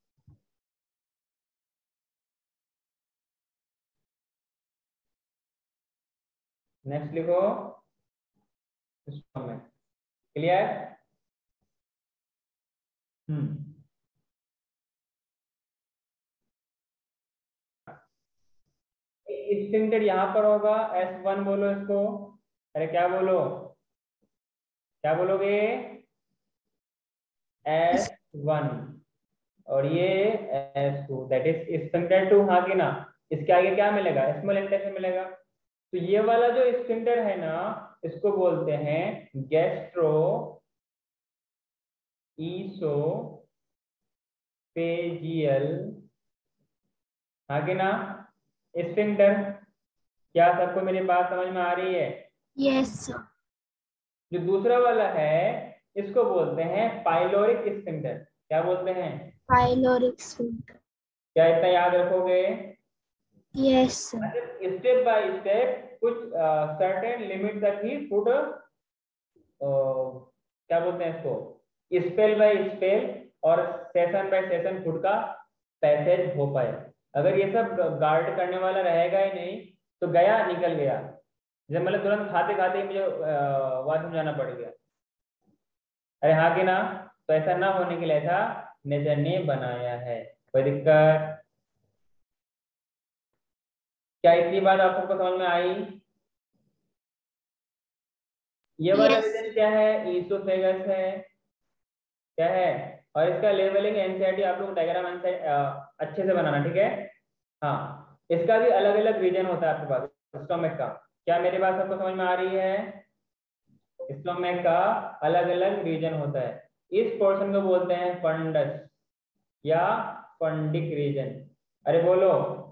नेक्स्ट लिखो स्टोमक। क्लियर? स्फिंक्टर यहाँ पर होगा, S1 बोलो इसको। अरे क्या बोलो, क्या बोलोगे? S1। और ये S2, दैट इज स्फिंक्टर 2। हाँ कि ना? इसके आगे क्या मिलेगा? स्मॉल इंटेस्टाइन मिलेगा। तो ये वाला जो स्फिंक्टर है ना, इसको बोलते हैं गैस्ट्रो इसोफेजियल। हाँ कि ना? स्फिंक्टर। क्या सबको मेरी बात समझ में आ रही है? Yes sir. जो दूसरा वाला है, इसको बोलते हैं पाइलोरिक स्फिंक्टर। क्या बोलते हैं? Pyloric sphincter. क्या इतना याद रखोगे? Yes sir. Step by step कुछ सर्टेन लिमिट तक ही फूड, क्या बोलते हैं इसको, स्पेल बाय स्पेल और सेशन बाय सेशन फूड का पैसेज हो पाए। अगर ये सब गार्ड करने वाला रहेगा ही नहीं, तो गया निकल गया। जब मतलब तुरंत खाते खाते ही मुझे वॉशरूम जाना पड़ गया। अरे हाँ कि ना? तो ऐसा ना होने के लिए ऐसा नेचर ने बनाया है। कोई दिक्कत? क्या इतनी बात आप सबको समझ में आई? ये वाला यस। रीजन क्या है? ईसोफेगस है। क्या है? और इसका लेवलिंग एनसीईआरटी आप लोग डायग्राम अच्छे से बनाना, ठीक है? हाँ, इसका भी अलग अलग रीजन होता है आपके पास स्टोमक का। क्या मेरी बात सबको समझ में आ रही है? स्टोमक का अलग अलग रीजन होता है। इस पोर्शन को बोलते हैं फंडस या फंडिक रीजन। अरे बोलो।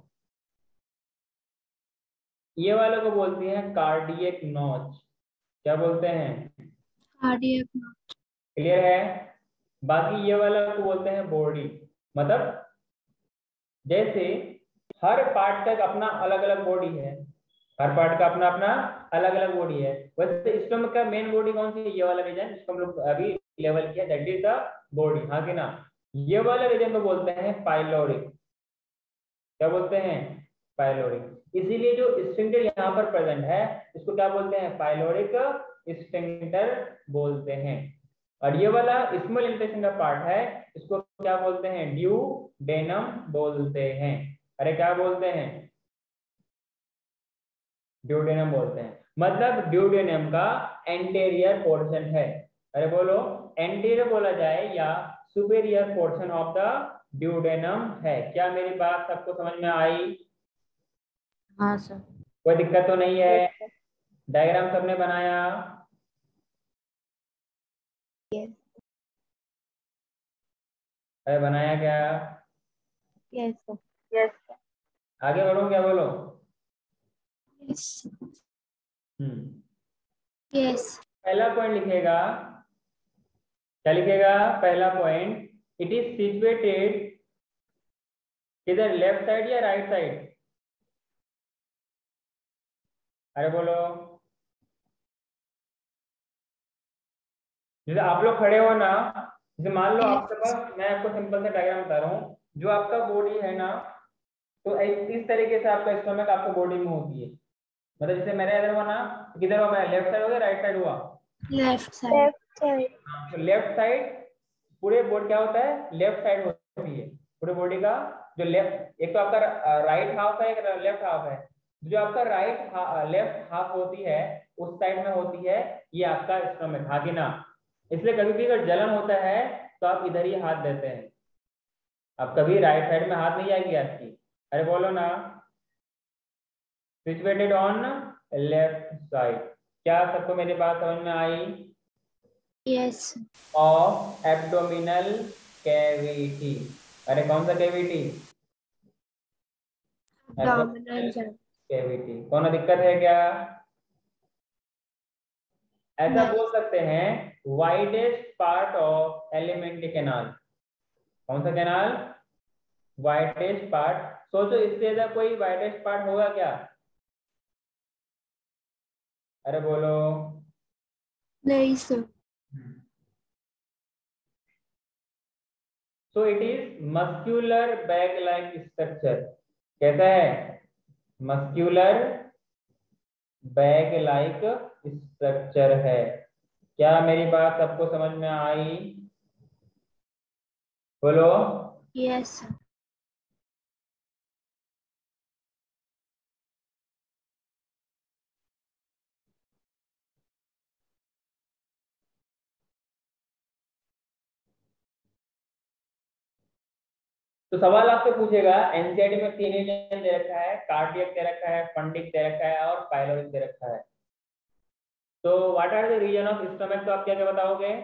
ये वाले को बोलते हैं कार्डियक नॉच। क्या बोलते हैं? कार्डियक। क्लियर है? बाकी ये वाला को बोलते हैं बॉडी। मतलब जैसे हर पार्ट का अपना अलग अलग बॉडी है, हर पार्ट का अपना अपना अलग अलग बॉडी है। वैसे स्टोमक का मेन बॉडी कौन सी है? ये वाला रीजन जिसको हम लोग अभी लेवल किया, दैट इज द बॉडी। हाँ कि ना? ये वाला रीजन को बोलते हैं पाइलोरिक। क्या बोलते हैं? पाइलोरिक। इसीलिए जो स्फिंक्टर यहाँ पर प्रेजेंट है, इसको क्या बोलते हैं? पाइलोरिक स्फिंक्टर बोलते हैं। और ये वाला स्मॉल इंटेस्टाइन का पार्ट है, इसको क्या बोलते हैं? ड्यूडेनम बोलते हैं। अरे क्या बोलते हैं? ड्यूडेनम बोलते हैं। मतलब ड्यूडेनम का एंटेरियर पोर्शन है। अरे बोलो, एंटेरियर बोला जाए या superior portion of the duodenum है। क्या मेरी बात सबको समझ में आई? हाँ सर। कोई दिक्कत तो नहीं है? डायग्राम सबने बनाया? अरे बनाया क्या? Yes sir. यस। आगे बढ़ो, क्या बोलो? यस। Hmm yes. पहला पॉइंट लिखेगा। क्या लिखेगा? पहला पॉइंट, इट इज सिचुएटेड किधर, लेफ्ट साइड या राइट साइड? अरे बोलो। जैसे आप लोग खड़े हो ना, जैसे मान लो आपके पास, मैं आपको सिंपल सा डायग्राम बता रहा हूँ। जो आपका बॉडी है ना, तो इस तरीके से आपका स्टोमक आपको बॉडी में होती है। मतलब जैसे मेरा इधर हुआ ना, किधर हुआ मेरा? लेफ्ट साइड हो गया, राइट साइड हुआ? Left side. Left side. तो लेफ्ट साइड पूरे बॉडी क्या होता है? लेफ्ट साइड होती है पूरे बॉडी का। जो लेफ्ट, एक तो आपका राइट हाफ है, एक लेफ्ट हाफ है। जो आपका लेफ्ट हाफ होती है, उस साइड में होती है ये आपका स्टोमक। हाँ कि ना? इसलिए कभी भी अगर जलन होता है तो आप इधर ही हाथ देते हैं। अब कभी राइट साइड में हाथ नहीं आएगी आपकी, अरे बोलो ना, सिचुएटेड ऑन लेफ्ट साइड। क्या सबको मेरी बात समझ में आई? Yes. Of abdominal cavity. अरे कौन सा कैविटी? Abdominal junction. कैविटी। कौन दिक्कत है क्या? ऐसा नहीं. बोल सकते हैं, widest part of alimentary canal. कौन सा कैनाल? Widest part. सोचो इससे ज्यादा कोई वाइडेस्ट पार्ट होगा क्या? अरे बोलो। नहीं sir. So it is muscular bag like structure. कैसा है? मस्क्यूलर बैग लाइक स्ट्रक्चर है। क्या मेरी बात सबको समझ में आई? बोलो। Yes sir. तो सवाल आपसे पूछेगा, एनसीईआरटी में 3 रीजन दे रखा है, कार्डियक दे रखा है, फंडिक दे रखा है और पाइलोरिक दे रखा है। तो what are the region of stomach? तो आप क्या क्या बताओगे?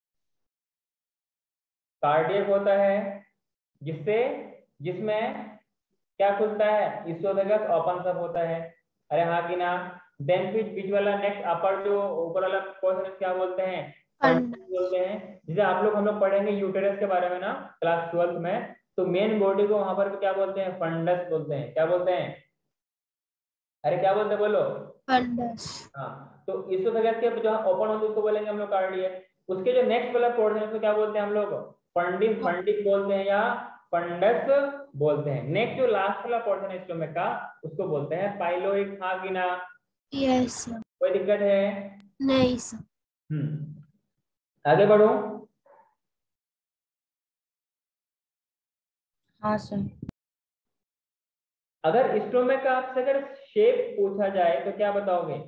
कार्डियक होता है जिससे जिसमें क्या खुलता है? इसोफेगस ओपन सब होता है। अरे हाँ कि ना? देन फिर बीच वाला नेक्स्ट अपर जो ऊपर वाला पोर्शन क्या बोलते हैं? फंडस बोलते हैं। जैसे आप लोग हम लोग पढ़ेंगे यूटेरस के बारे में ना क्लास 12 में, तो मेन बॉडी को वहां पर क्या बोलते हैं? फंडस बोलते हैं। क्या बोलते हैं? अरे क्या बोलते हैं बोलो? Fundus. हाँ, तो इसोफेगस के जो ओपन होते हैं उसको बोलेंगे हम लोग कार्डियक। उसके जो नेक्स्ट वाला पोर्शन है उसको क्या बोलते हैं हम लोग? फंडिक फंडिक बोलते हैं या फंडस बोलते हैं। नेक्स्ट जो लास्ट वाला पोर्शन है स्टोमक का उसको बोलते हैं पाइलोरिक। हाँ कि ना? Yes sir. कोई दिक्कत है? नहीं sir. आगे बढ़ो। हाँ सर। अगर स्टोमक का आपसे अगर शेप पूछा जाए तो क्या बताओगे?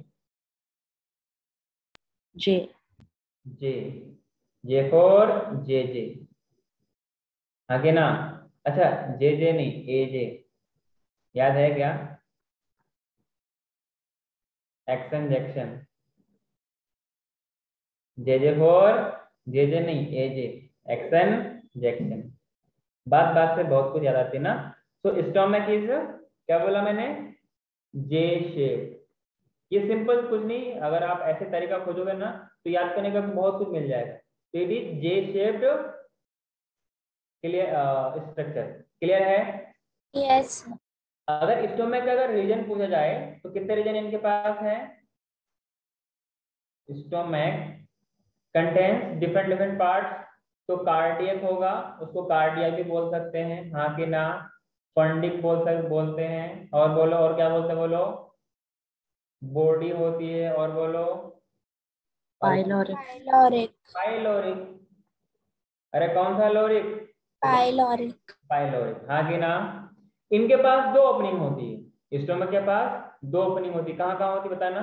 J. J. J for J J. हाँ कि ना? अच्छा, जे जे नहीं, ए जे। याद है क्या? Action जैक्शन। J J for J जे नहीं, ए जे। एक्शन जैक्शन। बात बात से बहुत कुछ याद आती है ना। सो स्टोमक इज, क्या बोला मैंने? जे शेप। ये सिंपल कुछ नहीं, अगर आप ऐसे तरीका खोजोगे ना तो याद करने का बहुत कुछ मिल जाएगा। तो it is J shaped clear structure. Clear है? Yes sir. अगर स्टोमक का अगर रीजन पूछा जाए तो कितने रीजन इनके पास है? Stomach contains different different parts. तो कार्डियक होगा, उसको कार्डिया भी बोल सकते हैं। हाँ कि ना? फंडिक बोलते हैं। और बोलो, और क्या बोलते हैं बोलो? बॉडी होती है। और बोलो? पाइलोरिक। Pyloric. पाइलोरिक। अरे कौन सा लोरिक? Pyloric. पाइलोरिक। हाँ कि ना? इनके पास दो ओपनिंग होती है। स्टोमक के पास दो ओपनिंग होती है। कहाँ कहाँ होती बताना?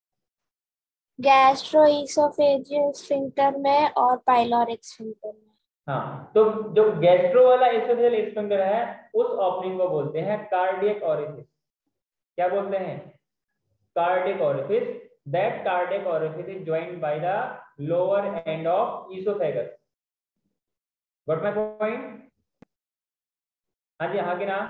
Gastroesophageal sphincter में और pyloric sphincter में. हाँ, तो जो गैस्ट्रो वाला एसोफेजियल स्फिंक्टर है उस ओपनिंग को बोलते हैं कार्डियक ओरिफिस। क्या बोलते हैं? Cardiac orifice. That cardiac orifice is joined by the lower end of oesophagus. Got my point? हाँ जी, हाँ कि ना?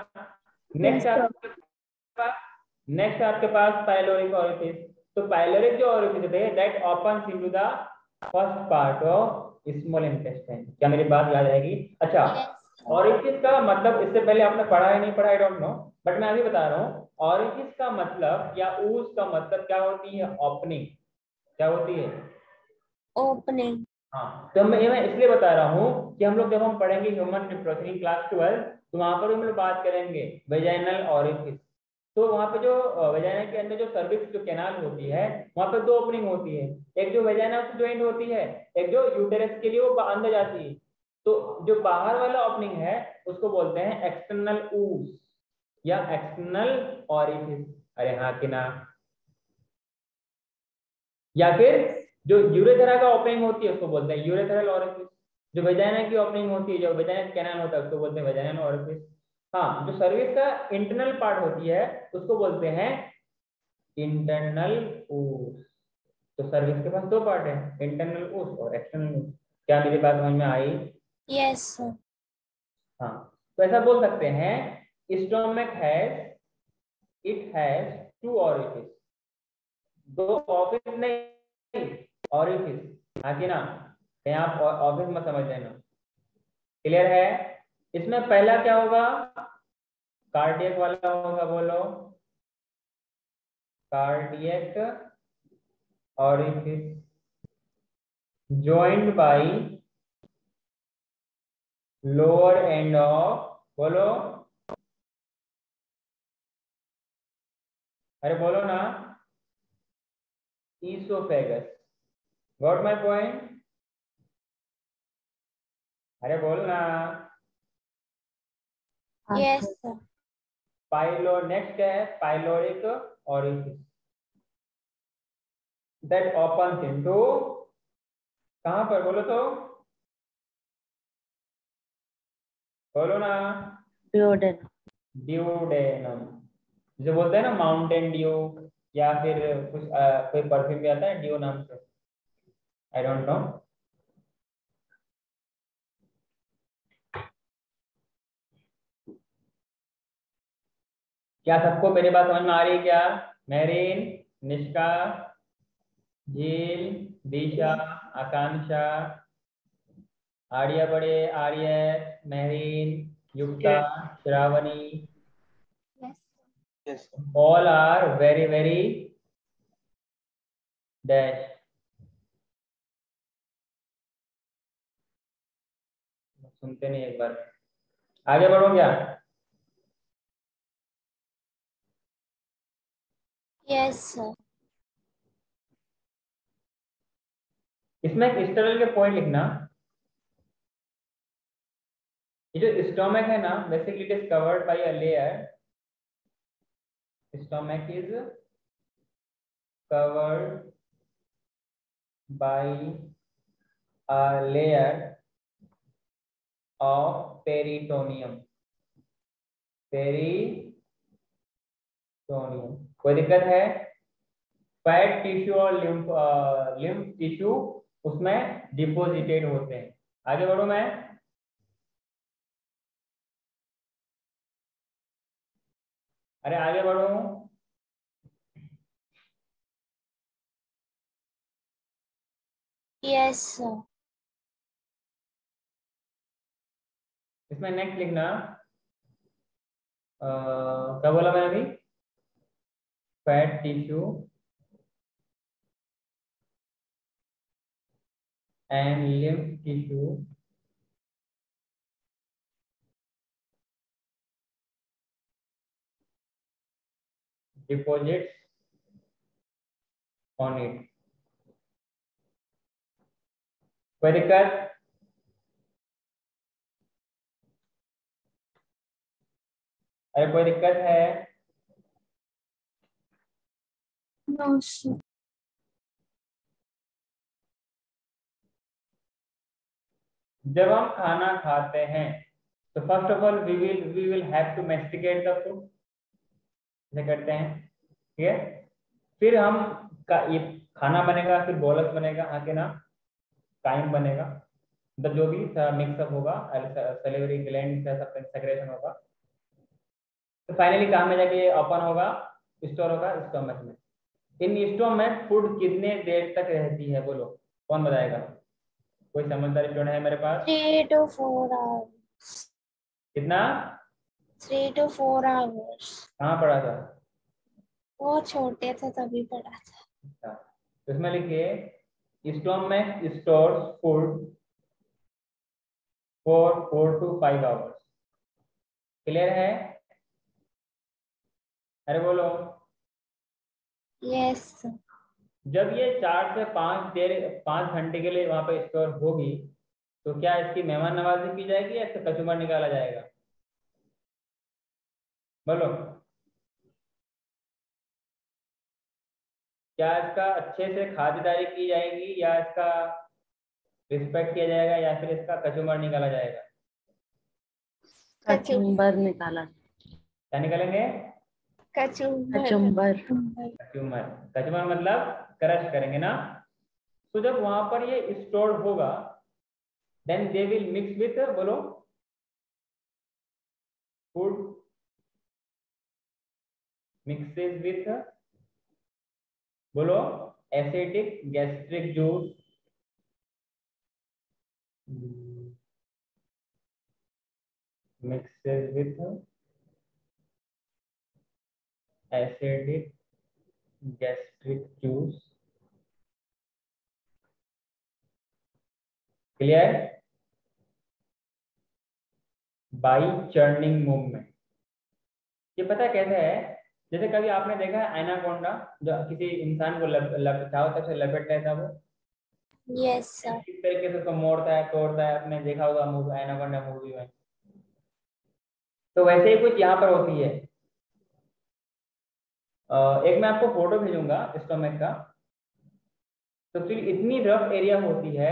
नेक्स्ट आपके पास पाइलोरिक ओरिफिस। तो पाइलोरिक जो ओरिफिस है that opens into the first part of small intestine. क्या मेरी बात याद रहेगी? अच्छा, ओरिफिस का मतलब इससे पहले आपने पढ़ा है नहीं पढ़ा, आई डोंट नो, बट मैं अभी बता रहा हूँ। ओरिफिस का मतलब या ऊस का मतलब क्या होती है? ओपनिंग। क्या होती है? Opening. हाँ, तो मैं इसलिए बता रहा हूँ कि हम लोग जब हम पढ़ेंगे ह्यूमन रिप्रोडक्शन क्लास 12 तो वहां पर हम लोग बात करेंगे वेजाइनल ओरिफिस। तो वहां पे जो वेजाइना के अंदर जो सर्विक्स जो कैनाल होती है वहां पे दो ओपनिंग होती है। एक जो वेजाइना से ज्वाइंट होती है, एक जो यूटेरस के लिए वो अंदर जाती है। तो जो बाहर वाला ओपनिंग है उसको बोलते हैं एक्सटर्नल ऊस या एक्सटर्नल ओरिफिस। अरे हाँ कि ना? या फिर जो यूरेथ्रा का ओपनिंग होती है उसको बोलते हैं यूरेथ्रल ओरिफिस। जो वेजाइना की ओपनिंग होती है, जो वेजाइनल कैनाल होता है उसको बोलते हैं वेजाइनल ओरिफिस। हाँ, जो सर्विस का इंटरनल पार्ट होती है उसको बोलते हैं इंटरनल ऊस। तो सर्विस के पास दो पार्ट है, इंटरनल ऊस और एक्सटर्नल ऊस। क्या मेरी बात समझ में आई? Yes sir. हाँ, तो ऐसा बोल सकते हैं stomach it has two orifice. दो ऑफिस नहीं, ऑरिफिस। हाँ कि ना? कहीं आप ऑफिस में समझ लेना। क्लियर है? इसमें पहला क्या होगा? कार्डियक वाला होगा, बोलो। Cardiac orifice joined by lower end of, बोलो, अरे बोलो ना, esophagus। Got my point? अरे बोलो ना। Yes sir. पाइलो नेक्स्ट है pyloric orifice that opens into, कहां पर बोलो तो, बोलो ना। duodenum, duodenum. जो बोलते हैं ना माउंटेन ड्यू, या फिर कुछ कोई परफ्यूम भी आता है ड्यू नाम से, आई डोंट नो। क्या सबको मेरी बात समझ में आ रही है क्या? मेरीन, निष्का, झील, दिशा, आकांक्षा, आर्य बड़े, Arya, Mehreen, Yukta, Shravani, yes all are very very dash. सुनते नहीं एक बार। आगे बढ़ो क्या? Yes sir. इसमें एक स्टरल के पॉइंट लिखना। ये जो स्टोमक है ना, basically it is covered by a layer. Stomach is covered by a layer of peritoneum. Peritoneum, कोई दिक्कत है? फैट टिश्यू और लिम्फ टिश्यू उसमें डिपोजिटेड होते हैं। आगे बढ़ो मैं। अरे आगे बढ़ो। Yes sir. इसमें नेक्स्ट लिखना, क्या बोला मैंने अभी? Fat tissue and lymph tissue deposits on it. कोई दिक्कत? अरे कोई दिक्कत है? No sir. जब हम खाना खाते हैं तो first of all we will have to masticate the food, ऐसे करते हैं, ठीक है? फिर हम ये खाना बनेगा, फिर बोलस बनेगा, हाँ के ना, टाइम बनेगा, मतलब जो भी मिक्सअप होगा, सलिवरी ग्लैंड का सेक्रेशन होगा, तो फाइनली कहाँ में जाके ओपन होगा, स्टोर होगा स्टोमक में। इन स्टोमक फूड कितने देर तक रहती है, बोलो, कौन बताएगा? कोई समझदार स्टूडेंट है मेरे पास? 3 to 4 hours। कितना? 3 to 4 hours। कहाँ पढ़ा था? वो छोटे थे तभी पढ़ा था। अच्छा, तो इसमें लिखिए stomach stores food for 4 to 5 hours। Clear है? अरे बोलो। Yes sir. जब ये 4 से 5 घंटे के लिए वहां पे स्टोर होगी, तो क्या इसकी मेहमान नवाजी की जाएगी या इसका कचूमर निकाला जाएगा, बोलो? क्या इसका अच्छे से खातिरदारी की जाएगी, या इसका रिस्पेक्ट किया जाएगा, या फिर इसका कचूमर निकाला जाएगा? कचुम्बर निकाला। क्या निकालेंगे? कचुम्बर। कचुम्बर। कचूमर। कचूमर मतलब क्रश करेंगे ना। तो जब वहां पर ये स्टोर होगा then they will mix with, बोलो, फूड मिक्सेस विथ, बोलो, acidic gastric juice, mixes with acidic gastric juice. Clear? By churning movement. ये पता कैसे है? जैसे कभी आपने देखा है एनाकोंडा, जो किसी इंसान को चारों तरफ से लपेट रहता है, वो यस सर। किस तरीके से उसको मोड़ता है तोड़ता है, आपने देखा होगा मूवी, एनाकोंडा मूवी में। तो वैसे ही कुछ यहाँ पर होती है। एक मैं आपको फोटो भेजूंगा स्टोमक का। तो फिर इतनी रफ एरिया होती है,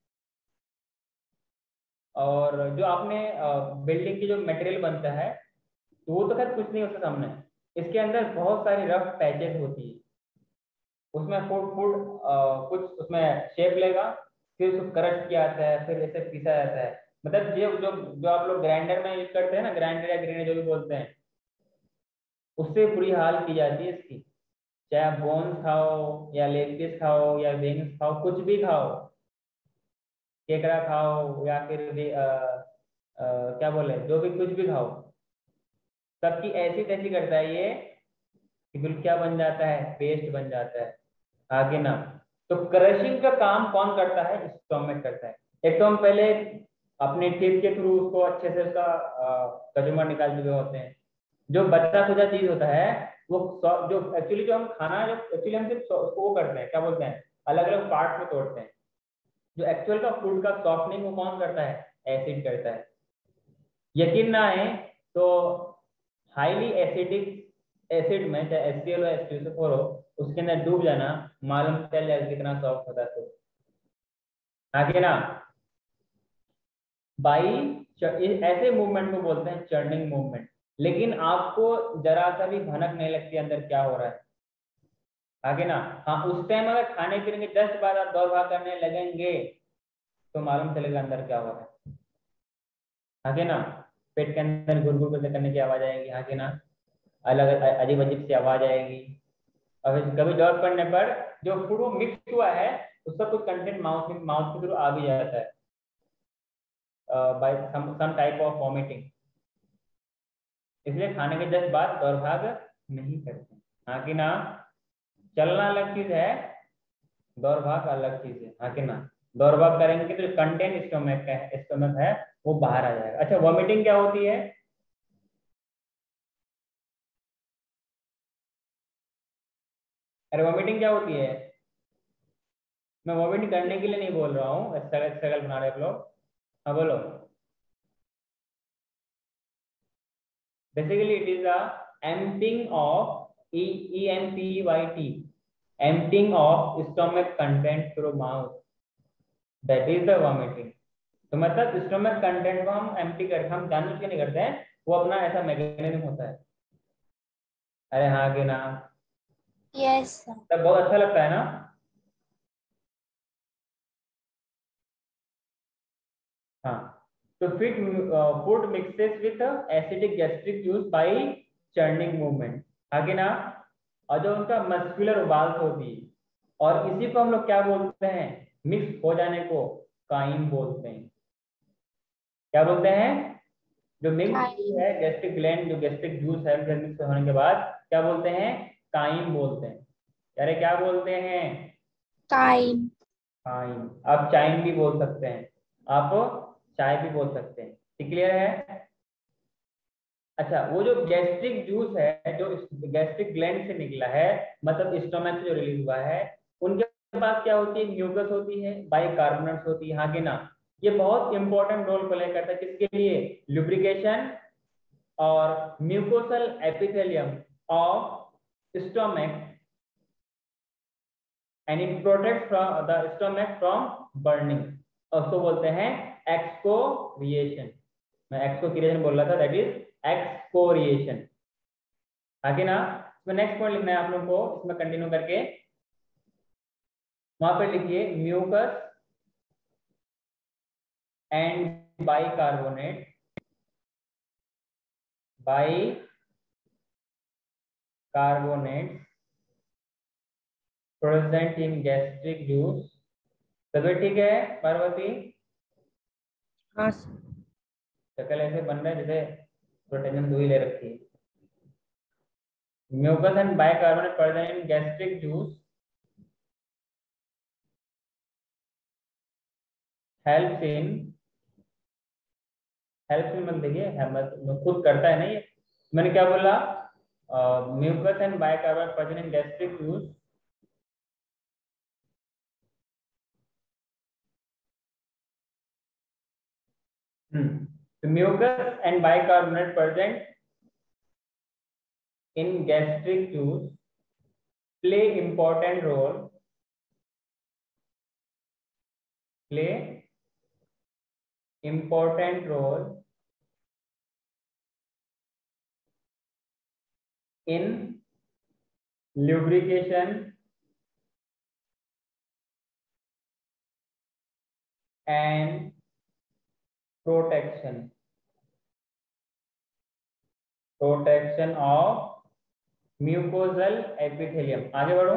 और जो आपने बिल्डिंग की जो मटेरियल बनता है, तो वो तो खैर कुछ नहीं उसके सामने। इसके अंदर बहुत सारी रफ पैचेस होती है। उसमें फूड फूड कुछ उसमें शेप लेगा, फिर उसको क्रश किया जाता है, फिर ऐसे पीसा जाता है। मतलब जो जो जो आप लोग ग्राइंडर में यूज करते हैं ना, ग्राइंडर या ग्रेनर जो भी बोलते हैं, उससे बुरी हाल की जाती है इसकी। चाहे आप बोन्स खाओ या लेग पीस खाओ या विंग्स खाओ, कुछ भी खाओ, केकड़ा खाओ या फिर क्या बोले, जो भी कुछ भी खाओ, सबकी ऐसी तैसी करता है ये कि बिल्कुल क्या बन जाता है, पेस्ट बन जाता है। आगे ना। तो क्रशिंग का काम कौन करता है? स्टोमक करता है। एक तो हम पहले अपने टीथ के थ्रू उसको अच्छे से उसका कचूमर निकाल चुके होते हैं। जो बचा खुचा चीज होता है वो जो एक्चुअली जो हम खाना, जो एक्चुअली हम सिर्फ उसको वो करते हैं, क्या बोलते हैं, अलग अलग पार्ट में तोड़ते हैं। जो एक्चुअल का फूड का सॉफ्टनिंग वो कौन करता है? एसिड करता है। यकीन ना आए तो हाईली एसिडिक एसिड में, चाहे HCl हो H2SO4 हो, उसके अंदर डूब जाना, मालूम चल जाएगा कितना सॉफ्ट होता है। तो आगे ना, बाई ऐसे मूवमेंट को बोलते हैं चर्निंग मूवमेंट। लेकिन आपको जरा सा भी भनक नहीं लगती अंदर क्या हो रहा है। आगे ना, हाँ, उस टाइम अगर खाने पीने के 10 बार आप दौड़ भाग करने लगेंगे तो मालूम चलेगा अंदर क्या हो रहा है। आगे ना, पेट के अंदर गुड़गुड़ करने की आवाज आएगी। आगे ना, अलग अजीब अजीब सी आवाज आएगी। और कभी जरूरत पड़ने पर जो फूड मिक्स हुआ है उसका कुछ कंटेंट माउथ के थ्रू आ भी जाता है, by some type of vomiting. इसलिए खाने के 10 बाद दौड़ भाग नहीं करते। हाँ कि ना? चलना अलग चीज है, दौड़ भाग अलग चीज है। हाँ कि ना? दौड़ भाग करेंगे तो कंटेंट स्टोमक है वो बाहर आ जाएगा। अच्छा, वॉमिटिंग क्या होती है? अरे वॉमिटिंग क्या होती है? मैं वॉमिटिंग करने के लिए नहीं बोल रहा हूँ, स्ट्रगल बना रहे लोग। हाँ बोलो। Basically, it is a emptying of EMPYT, emptying of stomach content through mouth. That is the vomiting. तो मतलब स्टोमक कंटेंट को हम एम्प्टी करके, हम जानबूझ के नहीं करते हैं, वो अपना ऐसा मैकेनिज्म होता है। अरे हाँ कि ना? Yes sir. तब बहुत अच्छा लगता है ना? हाँ। तो fit food mixes with acidic gastric juice by churning movement. आगे ना, और जो उनका मस्कुलर उबाल्स होती है, और इसी को हम लोग क्या बोलते हैं? मिक्स हो जाने को काइम बोलते हैं। क्या बोलते हैं? जो मिक्स है गैस्ट्रिक ग्लैंड, जो गैस्ट्रिक जूस है मिक्स होने के बाद क्या बोलते हैं? काइम बोलते हैं। अरे क्या बोलते हैं? काइम। काइम। आप चाइम भी बोल सकते हैं, आप चाय भी बोल सकते हैं। क्लियर है? अच्छा, वो जो गैस्ट्रिक जूस है जो गैस्ट्रिक ग्लैंड से निकला है, मतलब स्टोमक से जो रिलीज हुआ है, उनके पास क्या होती है? म्यूकस होती है, बाइकार्बोनेट्स होती है। हाँ कि ना? ये बहुत इंपॉर्टेंट रोल प्ले करता है किसके लिए? लुब्रिकेशन और mucosal epithelium of stomach, and it protect from the stomach from burning. उसको बोलते हैं एक्सकोरिएशन। मैं एक्सकोरिएशन बोल रहा था, दैट इज एक्सकोरिएशन। आगे ना इसमें नेक्स्ट पॉइंट लिखना है आप लोगों को, इसमें कंटिन्यू करके वहां पर लिखिए mucus and bicarbonate present in gastric juice. तबीयत ठीक है पार्वती? हाँ सर। शक्ल ऐसे बन रहा है जैसे प्रोटेक्शन दो ही ले रखी है। Mucus and bicarbonate present in gastric juice helps in मत देखिए, मत खुद करता है नहीं, मैंने क्या बोला, mucus and bicarbonate present in gastric juice mucus and bicarbonate present in gastric juice play important role in lubrication and protection of mucosal epithelium. आगे बढ़ो,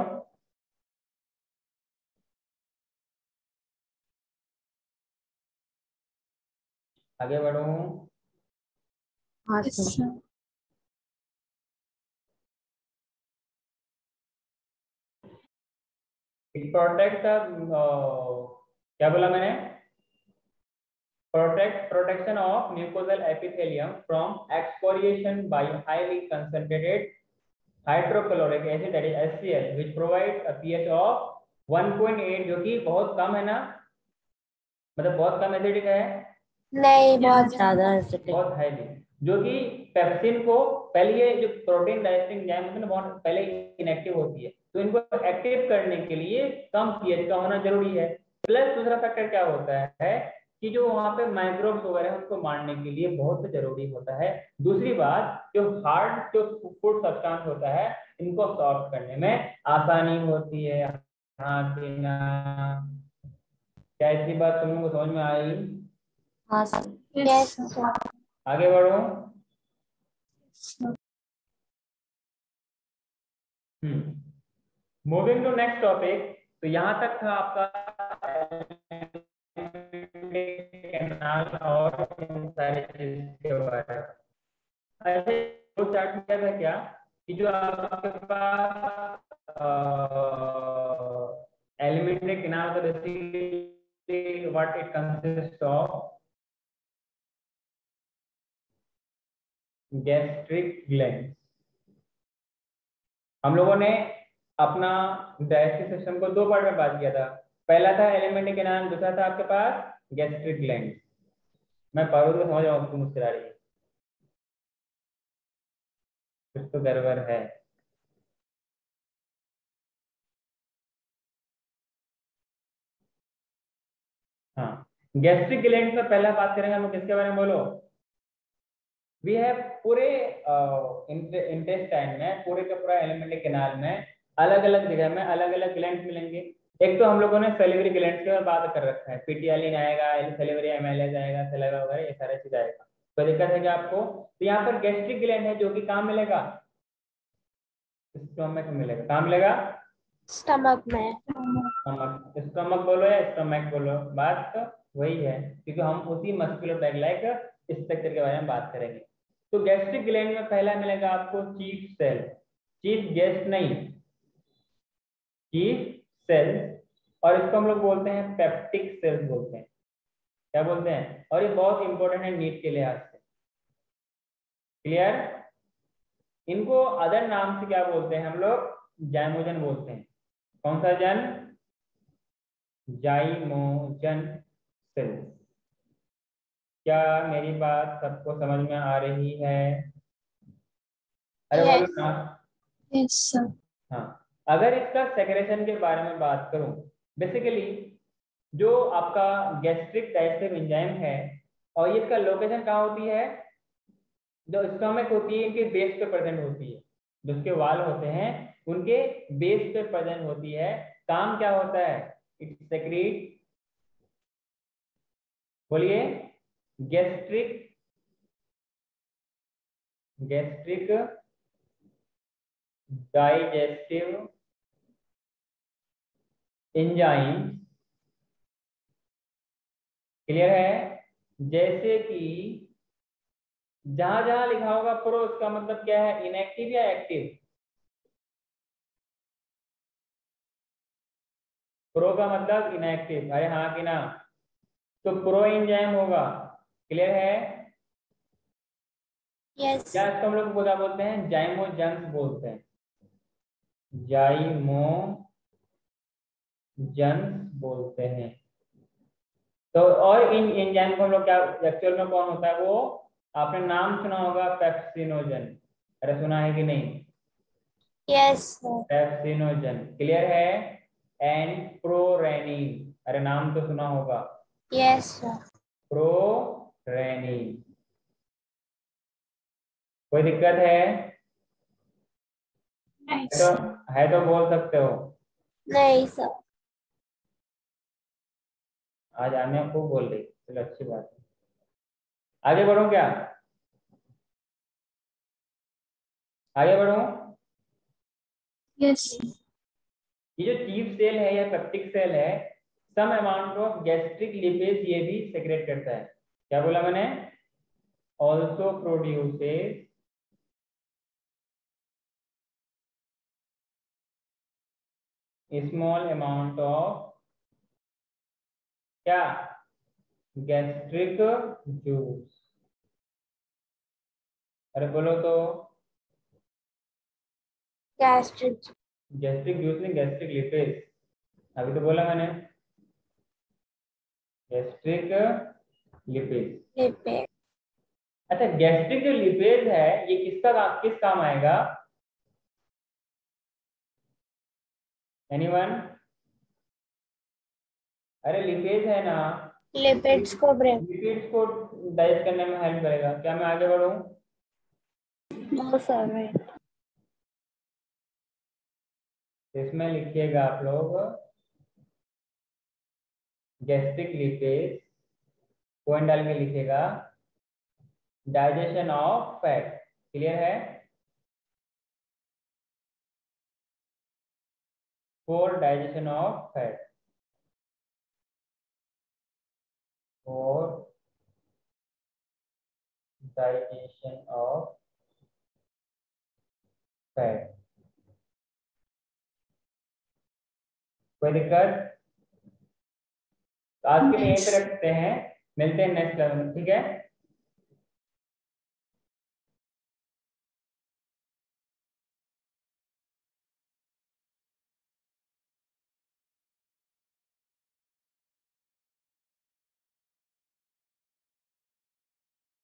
आगे बढ़ो। हाँ सर। इट प्रोटेक्ट क्या बोला मैंने, protection of mucosal epithelium from exfoliation by highly concentrated hydrochloric acid that is HCl which provide a pH of 1.8, जो कि बहुत कम है ना, मतलब बहुत कम एसिडिक है, नहीं बहुत ज्यादा एसिडिक, बहुत हाईली, जो कि पेप्सिन को पहले, ये जो प्रोटीन डाइजेस्टिंग एंजाइम होते हैं ना बहुत पहले इनएक्टिव होती है, तो इनको एक्टिव करने के लिए कम pH का होना जरूरी है। प्लस दूसरा फैक्टर क्या होता है कि जो वहां पे माइक्रोब्स वगैरह है उनको मारने के लिए बहुत जरूरी होता है। दूसरी बात, जो हार्ड जो फूड सब्सटेंस होता है इनको सॉर्ट करने में आसानी होती है। हाँ कि ना? क्या इतनी बात तुम लोगों को समझ में आई? हाँ सर। यस आगे बढ़ो। Moving to next topic. तो यहाँ तक था आपका कैनाल और इन सारी चीज के बारे में। ऐसे दो चार्ट में क्या था क्या कि जो आपके पास एलिमेंट्री कैनाल का basically what it consist of gastric gland. हम लोगों ने अपना डाइजेस्टिव सिस्टम को दो पार्ट में बात किया था, पहला था एलिमेंट्री कैनाल, दूसरा था आपके पास गैस्ट्रिक ग्लैंड। मैं पार्वती को समझ रहा हूँ, मुस्कुरा रही है, कुछ तो गड़बड़ है। हाँ, गैस्ट्रिक ग्लैंड में पहला बात करेंगे हम किसके बारे में, बोलो। वी हैव पूरे इंटेस्टाइन में, पूरे का पूरा एलिमेंट्री कैनाल में अलग अलग जगह में अलग अलग ग्लैंड मिलेंगे। एक तो हम लोगों ने सेलिवरी ग्लैंड के बारे में बात कर रखा है, पीटियालिन आएगा, सेलिवरी एमाइलेज आएगा, सलाइवा वगैरह ये सारा चीज आएगा। कोई दिक्कत है क्या आपको? तो यहाँ पर गैस्ट्रिक ग्लैंड है जो कि कहाँ मिलेगा, स्टोमक में मिलेगा। कहाँ मिलेगा? स्टमक में। स्टमक, स्टमक बोलो या स्टमक बोलो, बात तो वही है, क्योंकि हम उसी मस्कुलर बैग लाइक स्ट्रक्चर के बारे में बात करेंगे। तो गैस्ट्रिक ग्लैंड में पहला मिलेगा आपको चीफ सेल, चीफ गेस्ट नहीं, चीफ सेल, और इसको हम लोग बोलते हैं पेप्टिक सेल्स बोलते हैं। क्या बोलते हैं? और ये बहुत इंपॉर्टेंट है नीट के लिहाज से। क्लियर? इनको अदर नाम से क्या बोलते हैं हम लोग? जाइमोजन बोलते हैं। कौन सा जन? Zymogen cells. क्या मेरी बात सबको समझ में आ रही है? अरे बोलो यस ना। Yes sir. हाँ, अगर इसका सेक्रेशन के बारे में बात करूं, बेसिकली जो आपका गैस्ट्रिक डाइजेस्टिव एंजाइम है और ये इसका लोकेशन कहाँ होती है, जो स्टोमक होती है इनके बेस पे प्रेजेंट होती है, जो उसके वाल होते हैं उनके बेस पे प्रेजेंट होती है। काम क्या होता है, इट सेक्रेट, बोलिए, गैस्ट्रिक डाइजेस्टिव एंजाइम, क्लियर है। जैसे कि जहां जहां लिखा होगा प्रो, उसका मतलब क्या है, इनएक्टिव या एक्टिव। प्रो का मतलब इनएक्टिव, अरे हाँ कि ना, तो प्रो एंजाइम होगा, क्लियर है। यस। क्या इसको हम लोग क्या बोलते हैं, जाइमोजेंस बोलते हैं, जाइमोजेंस बोलते हैं। तो और इन एंजाइम को हम लोग क्या एक्चुअल में कौन होता है, वो आपने नाम सुना होगा पेप्सिनोजन, अरे सुना है कि नहीं, यस सर। पेप्सिनोजन, क्लियर है। एंड प्रोरेनिन, अरे नाम तो सुना होगा, यस सर। प्रोरेनिन। कोई दिक्कत है, नहीं तो सर। है तो बोल सकते हो। नहीं सर। आज आने खूब बोल रही, चलो अच्छी बात है। आगे बढ़ो क्या, आगे बढ़ो। यस। ये जो चीफ सेल है या पेप्टिक सेल है, some amount of gastric lipase ये भी सेक्रेट करता है। क्या बोला मैंने, also produces small amount of क्या, गैस्ट्रिक जूस, अरे बोलो तो, गैस्ट्रिक। गैस्ट्रिक जूस नहीं, गैस्ट्रिक लिपेज, अभी तो बोला मैंने, गैस्ट्रिक लिपेज। लिपिड। अच्छा, गैस्ट्रिक जो लिपेज है ये किस काम आएगा, एनीवन, अरे लिपेज है ना, लिपिड्स को ब्रेक। लिपिड्स को डाइजेस्ट करने में हेल्प करेगा। क्या मैं आगे बढ़ूं, नो सर। इसमें लिखिएगा आप लोग गैस्ट्रिक लिपेज, पॉइंट डाल के लिखिएगा डाइजेशन ऑफ फैट, क्लियर है, for digestion of fat, for digestion of fat. कोई दिक्कत, तो आज के लिए यहीं पे रखते हैं, मिलते हैं नेक्स्ट लेवल में, ठीक है।